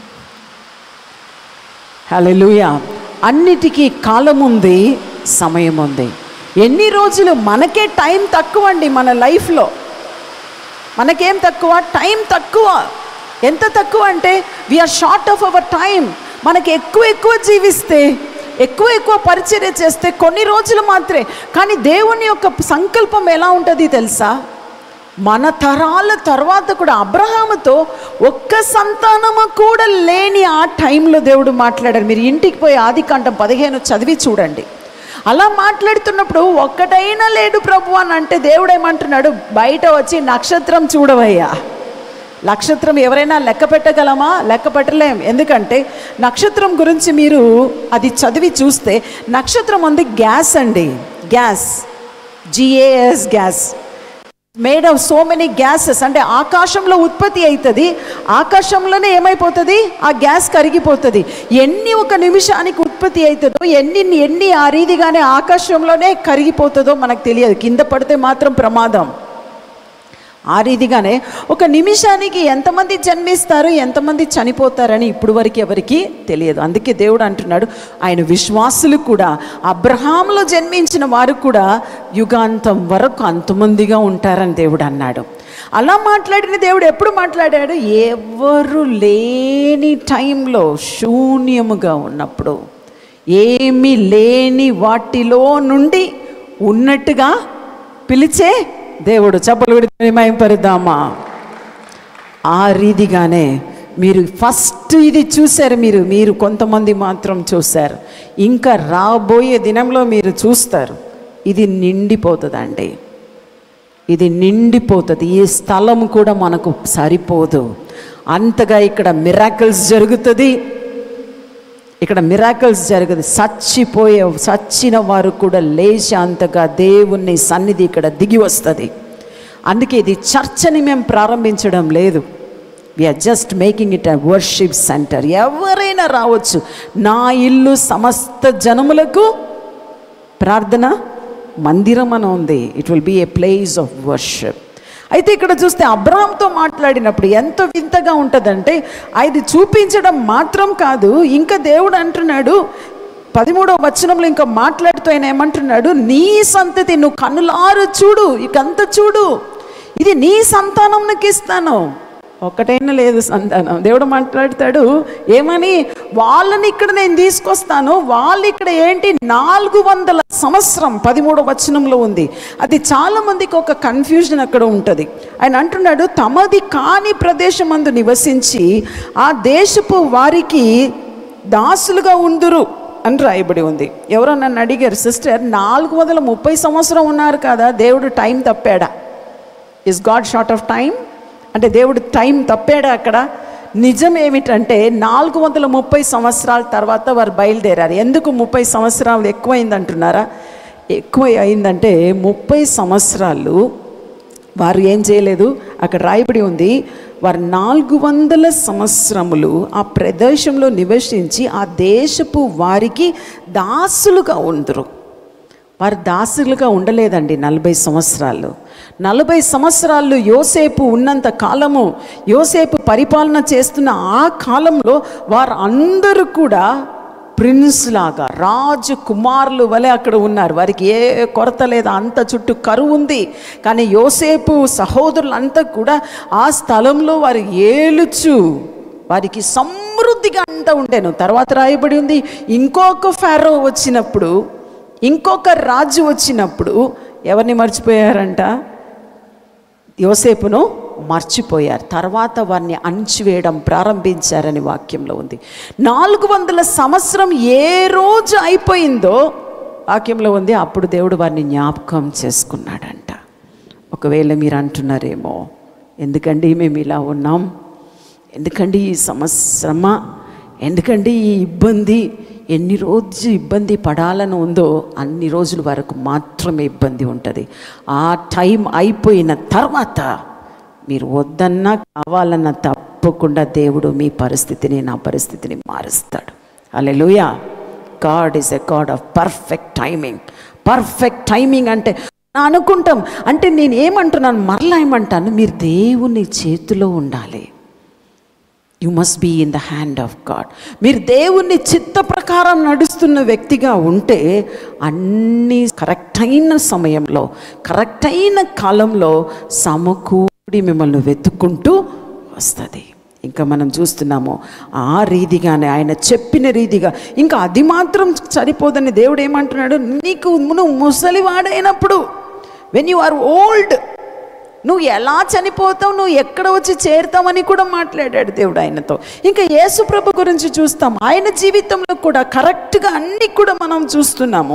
హల్లెలూయా. అన్నిటికీ కాలం ఉంది, సమయం ఉంది. ఎన్ని రోజులు? మనకే టైం తక్కువ అండి మన లైఫ్లో. మనకేం తక్కువ? టైం తక్కువ. ఎంత తక్కువ అంటే we're short of our time. మనకి ఎక్కువ ఎక్కువ జీవిస్తే, ఎక్కువ ఎక్కువ పరిచర్య చేస్తే కొన్ని రోజులు మాత్రమే. కానీ దేవుని యొక్క సంకల్పం ఎలా ఉంటుంది తెలుసా? మన తరాల తర్వాత కూడా అబ్రహాముతో ఒక్క సంతానము కూడా లేని ఆ టైంలో దేవుడు మాట్లాడారు. మీరు ఇంటికి పోయి ఆదికాండం పదిహేను చదివి చూడండి. అలా మాట్లాడుతున్నప్పుడు ఒక్కటైనా లేడు ప్రభు అని అంటే దేవుడు ఏమంటున్నాడు? బయట వచ్చి నక్షత్రం చూడవయ్యా. నక్షత్రం ఎవరైనా లెక్క పెట్టగలమా? లెక్క పెట్టలేం. ఎందుకంటే నక్షత్రం గురించి మీరు అది చదివి చూస్తే నక్షత్రం ఉంది గ్యాస్ అండి, gas, GAS gas, made of so many gases. అంటే ఆకాశంలో ఉత్పత్తి అవుతుంది, ఆకాశంలోనే ఏమైపోతుంది? ఆ గ్యాస్ కరిగిపోతుంది. ఎన్ని ఒక నిమిషానికి ఉత్పత్తి అవుతుందో, ఎన్ని ఎన్ని ఆ రీతిగానే ఆకాశంలోనే కరిగిపోతుందో మనకు తెలియదు. కింద పడితే మాత్రం ప్రమాదం. ఆ రీతిగానే ఒక నిమిషానికి ఎంతమంది జన్మిస్తారు, ఎంతమంది చనిపోతారని ఇప్పుడు వరకు ఎవరికి తెలియదు. అందుకే దేవుడు అంటున్నాడు, ఆయన విశ్వాసులు కూడా, అబ్రహాంలో జన్మించిన వారు కూడా యుగాంతం వరకు అంతమందిగా ఉంటారని దేవుడు అన్నాడు. అలా మాట్లాడిన దేవుడు ఎప్పుడు మాట్లాడాడు? ఎవరు లేని టైంలో, శూన్యముగా ఉన్నప్పుడు, ఏమీ లేని వాటిలో నుండి ఉన్నట్టుగా పిలిచే దేవుడు. చప్పలు కొట్టి మహిమపరుద్దామా? ఆ రీతిగానే మీరు ఫస్ట్ ఇది చూశారు. మీరు మీరు కొంతమంది మాత్రం చూశారు. ఇంకా రాబోయే దినంలో మీరు చూస్తారు. ఇది నిండిపోతుందండి, ఇది నిండిపోతుంది. ఈ స్థలం కూడా మనకు సరిపోదు అంతగా. ఇక్కడ మిరాకిల్స్ జరుగుతుంది, ఇక్కడ మిరాకిల్స్ జరుగుతుంది. చచ్చిపోయే చచ్చిన వారు కూడా లేచి అంతగా దేవుని సన్నిధి ఇక్కడ దిగి వస్తుంది. అందుకే ఇది చర్చ్ అని మేము ప్రారంభించడం లేదు. We're just making it a worship centre. ఎవరైనా రావచ్చు. నా ఇల్లు సమస్త జనములకు ప్రార్థన మందిరం అని ఉంది. It will be a place of worship. అయితే ఇక్కడ చూస్తే అబ్రహాంతో మాట్లాడినప్పుడు ఎంత వింతగా ఉంటుందంటే, అది చూపించడం మాత్రం కాదు, ఇంకా దేవుడు అంటున్నాడు పదమూడవ వచనంలో ఇంకా మాట్లాడుతూ ఆయన ఏమంటున్నాడు? నీ సంతతి నువ్వు కన్నులారు చూడు, ఇకంతా చూడు, ఇది నీ సంతానంకి ఇస్తాను. ఒక్కటైనా లేదు సంతానం. దేవుడు మాట్లాడతాడు ఏమని, వాళ్ళని ఇక్కడ నేను తీసుకొస్తాను, వాళ్ళు ఇక్కడ ఏంటి నాలుగు వందల సంవత్సరం పదమూడవ వచనంలో ఉంది. అది చాలా మందికి ఒక కన్ఫ్యూజన్ అక్కడ ఉంటుంది. ఆయన అంటున్నాడు తమది కాని ప్రదేశమందు నివసించి ఆ దేశపు వారికి దాసులుగా ఉందురు అని రాయబడి ఉంది. ఎవరో నన్ను అడిగారు, సిస్టర్ నాలుగు వందల ముప్పై సంవత్సరం ఉన్నారు కదా, దేవుడు టైం తప్పాడా? Is God short of time అంటే దేవుడు టైం తప్పాడా అక్కడ? నిజం ఏమిటంటే నాలుగు వందల ముప్పై సంవత్సరాల తర్వాత వారు బయలుదేరారు. ఎందుకు ముప్పై సంవత్సరాలు ఎక్కువైంది అంటున్నారా? ఎక్కువ అయిందంటే ముప్పై సంవత్సరాలు వారు ఏం చేయలేదు. అక్కడ రాయబడి ఉంది వారు నాలుగు వందల సంవత్సరములు ఆ ప్రదేశంలో నివసించి ఆ దేశపు వారికి దాసులుగా ఉందరు. వారు దాసులుగా ఉండలేదండి నలభై సంవత్సరాలు. నలభై సంవత్సరాలు యోసేపు ఉన్నంత కాలము, యోసేపు పరిపాలన చేస్తున్న ఆ కాలంలో వారు అందరూ కూడా ప్రిన్స్ లాగా రాజు కుమారులు వలె అక్కడ ఉన్నారు. వారికి ఏ కొరత లేదు, అంత చుట్టూ కరువు ఉంది. కానీ యోసేపు సహోదరులంతా కూడా ఆ స్థలంలో వారు ఏలుచు వారికి సమృద్ధిగా అంతా ఉండేను. తర్వాత రాయబడి ఉంది ఇంకొక ఫారో వచ్చినప్పుడు, ఇంకొక రాజు వచ్చినప్పుడు ఎవరిని మర్చిపోయారంట? యోసేపును మర్చిపోయారు. తర్వాత వారిని అణిచివేయడం ప్రారంభించారని వాక్యంలో ఉంది. నాలుగు వందల సంవత్సరం ఏ రోజు అయిపోయిందో వాక్యంలో ఉంది, అప్పుడు దేవుడు వారిని జ్ఞాపకం చేసుకున్నాడంట. ఒకవేళ మీరు అంటున్నారేమో, ఎందుకండి మేము ఇలా ఉన్నాం, ఎందుకండి ఈ సంవత్సరమ, ఎందుకండి ఈ ఇబ్బంది, ఎన్ని రోజు ఇబ్బంది పడాలని ఉందో అన్ని రోజుల వరకు మాత్రమే ఇబ్బంది ఉంటుంది. ఆ టైం అయిపోయిన తర్వాత మీరు వద్దన్నా కావాలన్నా తప్పకుండా దేవుడు మీ పరిస్థితిని, నా పరిస్థితిని మారుస్తాడు. Hallelujah. God is a God of perfect timing. Perfect timing అంటే అనుకుంటాం, అంటే నేను ఏమంటున్నాను, మరలా ఏమంటాను, మీరు దేవుని చేతిలో ఉండాలి. You must be in the hand of God. మీరు దేవుని చిత్త ప్రకారం నడుస్తున్న వ్యక్తిగా ఉంటే అన్నీ కరెక్ట్ అయిన సమయంలో, కరెక్ట్ అయిన కాలంలో సమకూడి మిమ్మల్ని వెతుక్కుంటూ వస్తుంది. ఇంకా మనం చూస్తున్నాము ఆ రీతిగానే, ఆయన చెప్పిన రీతిగా. ఇంకా అది మాత్రం సరిపోదని దేవుడు ఏమంటున్నాడు, నీకు నువ్వు ముసలివాడైనప్పుడు, వెన్ యు ఆర్ ఓల్డ్, నువ్వు ఎలా చనిపోతావు, నువ్వు ఎక్కడ వచ్చి చేరుతావని కూడా మాట్లాడాడు దేవుడు ఆయనతో. ఇంకా యేసు ప్రభు గురించి చూస్తాం, ఆయన జీవితంలో కూడా కరెక్ట్గా అన్నీ కూడా మనం చూస్తున్నాము.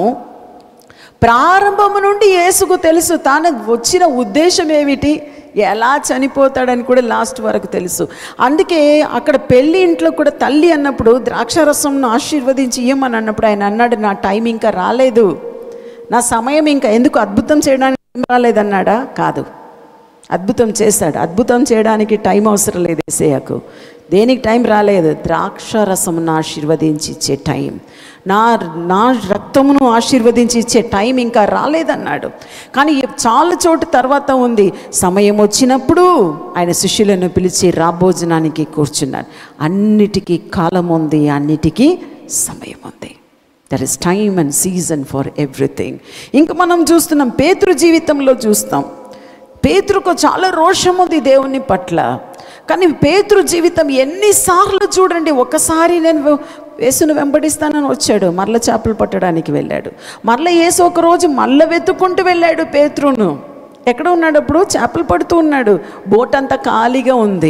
ప్రారంభము నుండి యేసుకు తెలుసు తాను వచ్చిన ఉద్దేశం ఏమిటి, ఎలా చనిపోతాడని కూడా లాస్ట్ వరకు తెలుసు. అందుకే అక్కడ పెళ్ళి ఇంట్లో కూడా తల్లి అన్నప్పుడు ద్రాక్షారసంను ఆశీర్వదించి ఇయ్యమని అన్నప్పుడు ఆయన అన్నాడు, నా టైం ఇంకా రాలేదు, నా సమయం ఇంకా ఎందుకు అద్భుతం చేయడానికి రాలేదన్నాడా? కాదు, అద్భుతం చేశాడు. అద్భుతం చేయడానికి టైం అవసరం లేదు యేసయ్యకు. దేనికి టైం రాలేదు? ద్రాక్షారసమును ఆశీర్వదించి ఇచ్చే టైం, నా నా రక్తమును ఆశీర్వదించి ఇచ్చే టైం ఇంకా రాలేదన్నాడు. కానీ చాలా చోటు తర్వాత ఉంది, సమయం వచ్చినప్పుడు ఆయన శిష్యులను పిలిచి రాభోజనానికి కూర్చున్నాడు. అన్నిటికీ కాలం ఉంది, అన్నిటికీ సమయం ఉంది. There is time and season for everything. ఇంకా మనం చూస్తున్నాం పేతురు జీవితంలో చూస్తాం, పేతురుకు చాలా రోషం ఉంది దేవుని పట్ల. కానీ పేతురు జీవితం ఎన్నిసార్లు చూడండి, ఒకసారి నేను యేసును వెంబడిస్తానని వచ్చాడు, మరల చేపలు పట్టడానికి వెళ్ళాడు. మరల యేసు ఒక రోజు మళ్ళీ వెతుక్కుంటూ వెళ్ళాడు పేతురును. ఎక్కడ ఉన్నాడు అప్పుడు? చేపలు పడుతూ ఉన్నాడు, బోట్ అంతా ఖాళీగా ఉంది.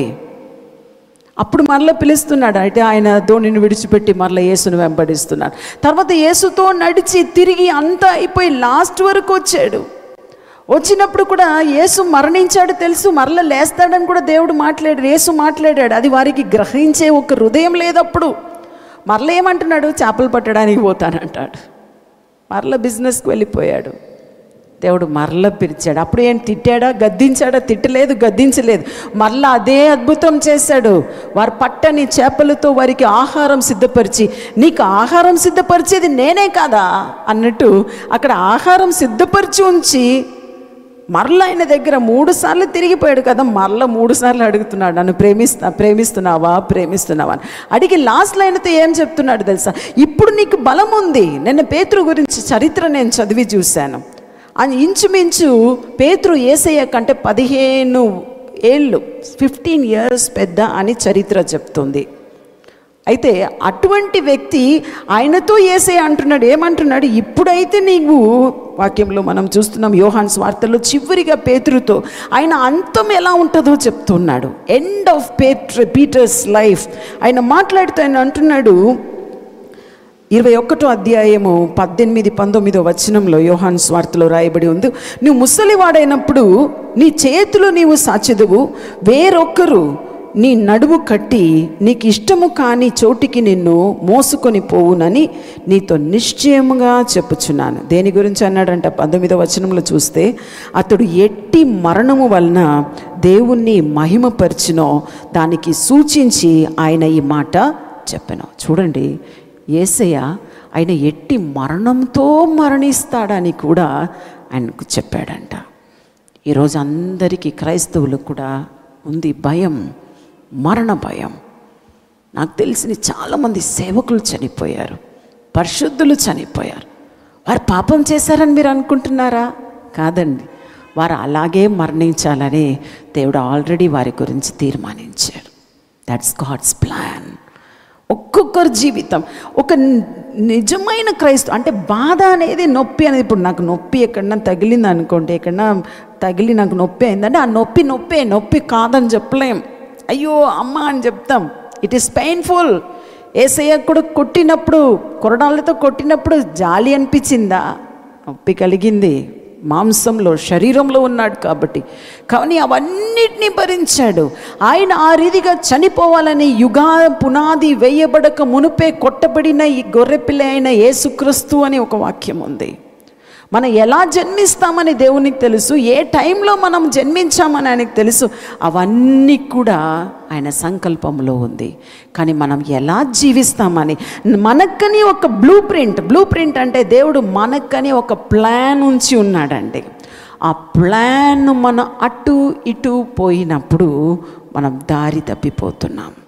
అప్పుడు మరలా పిలుస్తున్నాడు, అంటే ఆయన ధోనిని విడిచిపెట్టి మరలా యేసును వెంబడిస్తున్నాడు. తర్వాత యేసుతో నడిచి తిరిగి అంతా అయిపోయి లాస్ట్ వరకు వచ్చాడు. వచ్చినప్పుడు కూడా యేసు మరణించాడు తెలుసు, మరలా లేస్తాడని కూడా దేవుడు మాట్లాడాడు, యేసు మాట్లాడాడు. అది వారికి గ్రహించే ఒక హృదయం లేదప్పుడు. మరలా ఏమంటున్నాడు? చేపలు పట్టడానికి పోతానంటాడు. మరలా బిజినెస్కి వెళ్ళిపోయాడు. దేవుడు మరలా పిలిచాడు. అప్పుడు ఏం తిట్టాడా? గద్దించాడా? తిట్టలేదు, గద్దించలేదు. మరలా అదే అద్భుతం చేశాడు. వారు పట్టని చేపలతో వారికి ఆహారం సిద్ధపరిచి, నీకు ఆహారం సిద్ధపరిచేది నేనే కాదా అన్నట్టు అక్కడ ఆహారం సిద్ధపరిచి ఉంచి మరలా ఆయన దగ్గర మూడు సార్లు తిరిగిపోయాడు కదా, మరలా మూడు సార్లు అడుగుతున్నాడు, నన్ను ప్రేమిస్తా ప్రేమిస్తున్నావా ప్రేమిస్తున్నావా అని అడిగి లాస్ట్లో ఆయనతో ఏం చెప్తున్నాడు తెలుసా? ఇప్పుడు నీకు బలం ఉంది. నిన్న పేతురు గురించి చరిత్ర నేను చదివి చూశాను. అని ఇంచుమించు పేతురు యేసయ్య కంటే పదిహేను ఏళ్ళు ఫిఫ్టీన్ ఇయర్స్ పెద్ద అని చరిత్ర చెప్తుంది. అయితే అటువంటి వ్యక్తి ఆయనతో యేసయ్య అంటున్నాడు, ఏమంటున్నాడు, ఇప్పుడైతే నీవు, వాక్యంలో మనం చూస్తున్నాం యోహాను సువార్తలో చివరిగా పేతురుతో ఆయన అంతం ఎలా ఉంటుందో చెప్తున్నాడు. ఎండ్ ఆఫ్ పేట్ర పీటర్స్ లైఫ్ ఆయన మాట్లాడుతూ ఆయన అంటున్నాడు, ఇరవై ఒకటో అధ్యాయము పద్దెనిమిది పంతొమ్మిదో వచనంలో యోహాను సువార్తలో రాయబడి ఉంది, నువ్వు ముసలివాడైనప్పుడు నీ చేతులు నీవు సాచెదవు, వేరొక్కరు నీ నడుము కట్టి నీకు ఇష్టము కాని చోటికి నిన్ను మోసుకొని పోవునని నీతో నిశ్చయముగా చెప్పుచున్నాను. దేని గురించి అన్నాడంట? పంతొమ్మిదవ వచనంలో చూస్తే, అతడు ఎట్టి మరణము వలన దేవుణ్ణి మహిమపరిచినో దానికి సూచించి ఆయన ఈ మాట చెప్పాను. చూడండి, యేసయ్య ఆయన ఎట్టి మరణంతో మరణిస్తాడని కూడా ఆయనకు చెప్పాడంట. ఈరోజు అందరికీ క్రైస్తవులకు కూడా ఉంది భయం, మరణ భయం. నాకు తెలిసిన చాలామంది సేవకులు చనిపోయారు, పరిశుద్ధులు చనిపోయారు. వారు పాపం చేశారని మీరు అనుకుంటున్నారా? కాదండి, వారు అలాగే మరణించాలని దేవుడు ఆల్రెడీ వారి గురించి తీర్మానించాడు. That's God's plan. ఒక్కొక్కరి జీవితం ఒక నిజమైన క్రైస్తవ అంటే బాధ అనేది, నొప్పి అనేది, ఇప్పుడు నాకు నొప్పి ఎక్కడన్నా తగిలింది అనుకోండి, ఎక్కడన్నా తగిలి నాకు నొప్పి అయిందంటే ఆ నొప్పి నొప్పే, నొప్పి కాదని చెప్పలేం, అయ్యో అమ్మ అని చెప్తాం. It is painful. యేసయ్య కూడా కొట్టినప్పుడు, కొరడాలతో కొట్టినప్పుడు జాలి అనిపించిందా? నొప్పి కలిగింది. మాంసంలో, శరీరంలో ఉన్నాడు కాబట్టి. కానీ అవన్నిటినీ భరించాడు. ఆయన ఆ రీతిగా చనిపోవాలని యుగా పునాది వేయబడక మునుపే కొట్టబడిన ఈ గొర్రెపిల్ల అయిన యేసుక్రీస్తు అని ఒక వాక్యం ఉంది. మనం ఎలా జన్మిస్తామని దేవునికి తెలుసు, ఏ టైంలో మనం జన్మించామని ఆయనకు తెలుసు. అవన్నీ కూడా ఆయన సంకల్పంలో ఉంది. కానీ మనం ఎలా జీవిస్తామని, మనకని ఒక బ్లూ ప్రింట్ బ్లూ ప్రింట్ అంటే దేవుడు మనకని ఒక ప్లాన్ ఉంచి ఉన్నాడండి. ఆ ప్లాన్ మనం అటు ఇటు పోయినప్పుడు మనం దారి తప్పిపోతున్నాం.